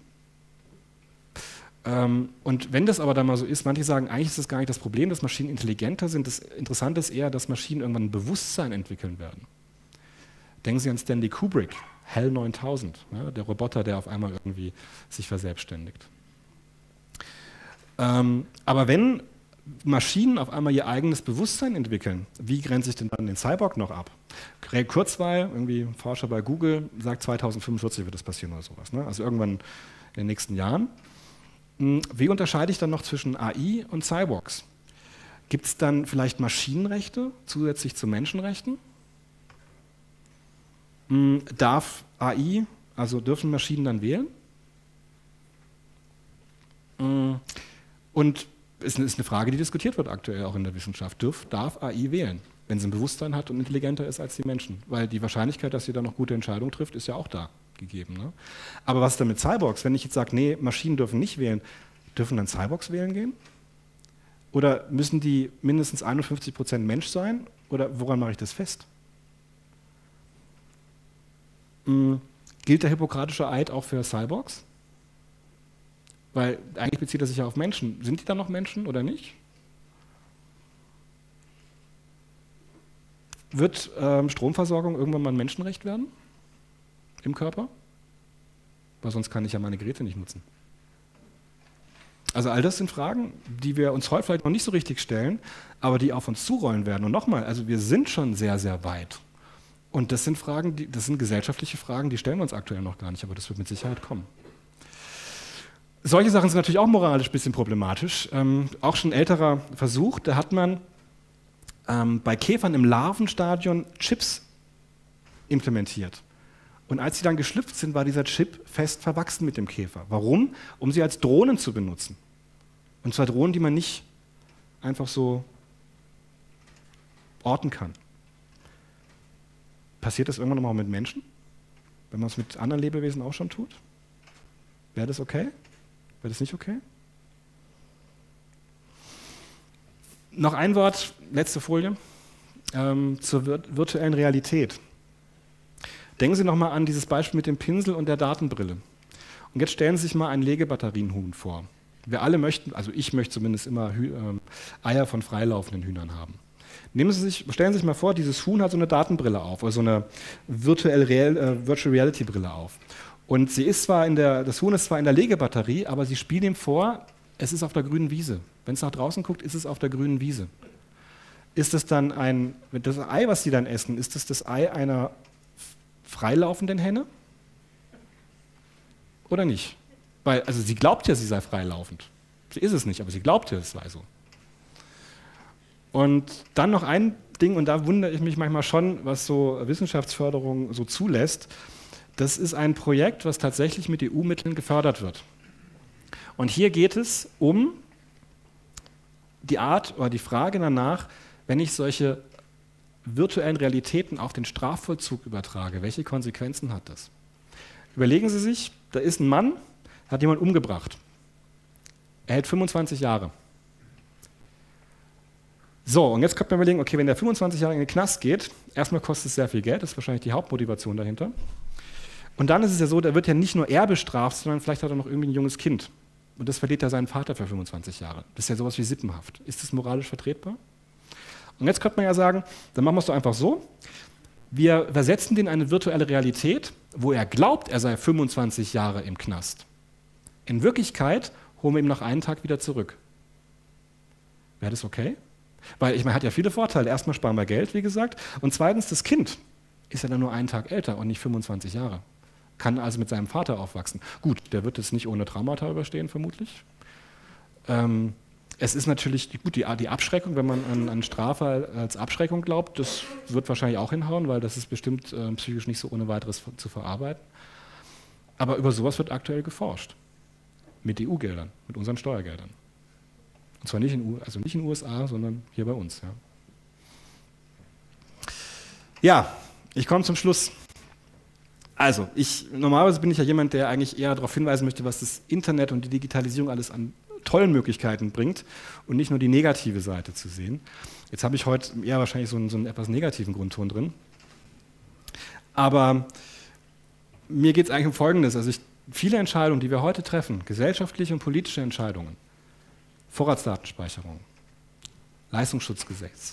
Und wenn das aber dann mal so ist, manche sagen, eigentlich ist das gar nicht das Problem, dass Maschinen intelligenter sind. Das Interessante ist eher, dass Maschinen irgendwann ein Bewusstsein entwickeln werden. Denken Sie an Stanley Kubrick, HAL 9000, ja, der Roboter, der auf einmal irgendwie sich verselbstständigt. Aber wenn Maschinen auf einmal ihr eigenes Bewusstsein entwickeln, wie grenze ich denn dann den Cyborg noch ab? Kurzweil, irgendwie ein Forscher bei Google sagt, 2045 wird das passieren oder sowas. Ne? Also irgendwann in den nächsten Jahren. Wie unterscheide ich dann noch zwischen AI und Cyborgs? Gibt es dann vielleicht Maschinenrechte zusätzlich zu Menschenrechten? Darf AI, also dürfen Maschinen dann wählen? Und es ist eine Frage, die diskutiert wird aktuell auch in der Wissenschaft. Darf AI wählen, wenn sie ein Bewusstsein hat und intelligenter ist als die Menschen? Weil die Wahrscheinlichkeit, dass sie da noch gute Entscheidungen trifft, ist ja auch da gegeben. Ne? Aber was ist denn mit Cyborgs? Wenn ich jetzt sage, nee, Maschinen dürfen nicht wählen, dürfen dann Cyborgs wählen gehen? Oder müssen die mindestens 51% Mensch sein? Oder woran mache ich das fest? Gilt der hippokratische Eid auch für Cyborgs? Weil eigentlich bezieht er sich ja auf Menschen. Sind die dann noch Menschen oder nicht? Wird Stromversorgung irgendwann mal ein Menschenrecht werden? Im Körper? Weil sonst kann ich ja meine Geräte nicht nutzen. Also all das sind Fragen, die wir uns heute vielleicht noch nicht so richtig stellen, aber die auf uns zurollen werden. Und nochmal, also wir sind schon sehr, sehr weit. Und das sind Fragen, das sind gesellschaftliche Fragen, die stellen wir uns aktuell noch gar nicht, aber das wird mit Sicherheit kommen. Solche Sachen sind natürlich auch moralisch ein bisschen problematisch. Auch schon ein älterer Versuch, da hat man bei Käfern im Larvenstadion Chips implementiert. Und als sie dann geschlüpft sind, war dieser Chip fest verwachsen mit dem Käfer. Warum? Um sie als Drohnen zu benutzen. Und zwar Drohnen, die man nicht einfach so orten kann. Passiert das irgendwann nochmal mit Menschen? Wenn man es mit anderen Lebewesen auch schon tut? Wäre das okay? Wäre das nicht okay? Noch ein Wort, letzte Folie. zur virtuellen Realität. Denken Sie nochmal an dieses Beispiel mit dem Pinsel und der Datenbrille. Und jetzt stellen Sie sich mal einen Legebatterienhuhn vor. Wir alle möchten, also ich möchte zumindest immer Eier von freilaufenden Hühnern haben. Stellen Sie sich mal vor, dieses Huhn hat so eine Datenbrille auf, oder so eine Virtual Reality Brille auf. Und das Huhn ist zwar in der Legebatterie, aber Sie spielen ihm vor, es ist auf der grünen Wiese. Wenn es nach draußen guckt, ist es auf der grünen Wiese. Ist es dann das Ei, was Sie dann essen, ist es das Ei einer freilaufenden Henne? Oder nicht? Weil, also sie glaubt ja, sie sei freilaufend. Sie ist es nicht, aber sie glaubt ja, es sei so. Und dann noch ein Ding, und da wundere ich mich manchmal schon, was so Wissenschaftsförderung so zulässt. Das ist ein Projekt, was tatsächlich mit EU-Mitteln gefördert wird. Und hier geht es um die Art oder die Frage danach, wenn ich solche virtuellen Realitäten auf den Strafvollzug übertrage, welche Konsequenzen hat das? Überlegen Sie sich, da ist ein Mann, hat jemand umgebracht. Er hält 25 Jahre. So, und jetzt könnte man überlegen, okay, wenn der 25 Jahre in den Knast geht, erstmal kostet es sehr viel Geld, das ist wahrscheinlich die Hauptmotivation dahinter. Und dann ist es ja so, da wird ja nicht nur er bestraft, sondern vielleicht hat er noch irgendwie ein junges Kind. Und das verliert ja seinen Vater für 25 Jahre. Das ist ja sowas wie sippenhaft. Ist das moralisch vertretbar? Und jetzt könnte man ja sagen, dann machen wir es doch einfach so, wir versetzen den in eine virtuelle Realität, wo er glaubt, er sei 25 Jahre im Knast. In Wirklichkeit holen wir ihn nach einem Tag wieder zurück. Wäre das okay? Weil, ich meine, hat ja viele Vorteile. Erstmal sparen wir Geld, wie gesagt. Und zweitens, das Kind ist ja dann nur einen Tag älter und nicht 25 Jahre. Kann also mit seinem Vater aufwachsen. Gut, der wird es nicht ohne Traumata überstehen, vermutlich. Es ist natürlich gut, die Abschreckung, wenn man an Strafe als Abschreckung glaubt, das wird wahrscheinlich auch hinhauen, weil das ist bestimmt psychisch nicht so ohne weiteres zu verarbeiten. Aber über sowas wird aktuell geforscht. Mit EU-Geldern, mit unseren Steuergeldern. Und zwar nicht in den USA, sondern hier bei uns. Ja, ich komme zum Schluss. Also, normalerweise bin ich ja jemand, der eigentlich eher darauf hinweisen möchte, was das Internet und die Digitalisierung alles an tollen Möglichkeiten bringt und nicht nur die negative Seite zu sehen. Jetzt habe ich heute eher wahrscheinlich so einen etwas negativen Grundton drin. Aber mir geht es eigentlich um Folgendes. Also viele Entscheidungen, die wir heute treffen, gesellschaftliche und politische Entscheidungen, Vorratsdatenspeicherung, Leistungsschutzgesetz,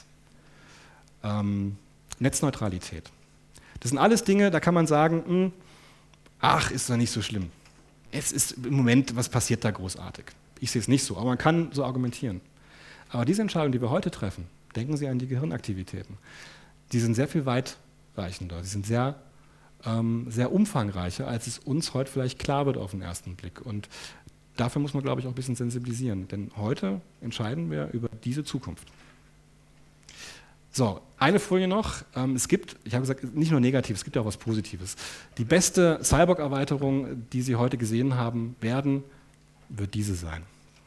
Netzneutralität, das sind alles Dinge, da kann man sagen, ach, ist doch nicht so schlimm. Es ist im Moment, was passiert da großartig? Ich sehe es nicht so, aber man kann so argumentieren. Aber diese Entscheidungen, die wir heute treffen, denken Sie an die Gehirnaktivitäten, die sind sehr viel weitreichender, die sind sehr umfangreicher, als es uns heute vielleicht klar wird auf den ersten Blick. Und dafür muss man, glaube ich, auch ein bisschen sensibilisieren, denn heute entscheiden wir über diese Zukunft. So, eine Folie noch. Es gibt, ich habe gesagt, nicht nur negativ, es gibt ja auch was Positives. Die beste Cyborg-Erweiterung, die Sie heute gesehen haben werden, wird diese sein.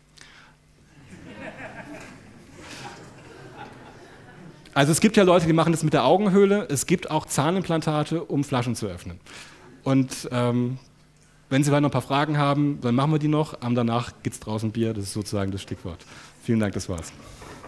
Also es gibt ja Leute, die machen das mit der Augenhöhle. Es gibt auch Zahnimplantate, um Flaschen zu öffnen. Und wenn Sie noch ein paar Fragen haben, dann machen wir die noch. Danach gibt es draußen Bier, das ist sozusagen das Stichwort. Vielen Dank, das war's.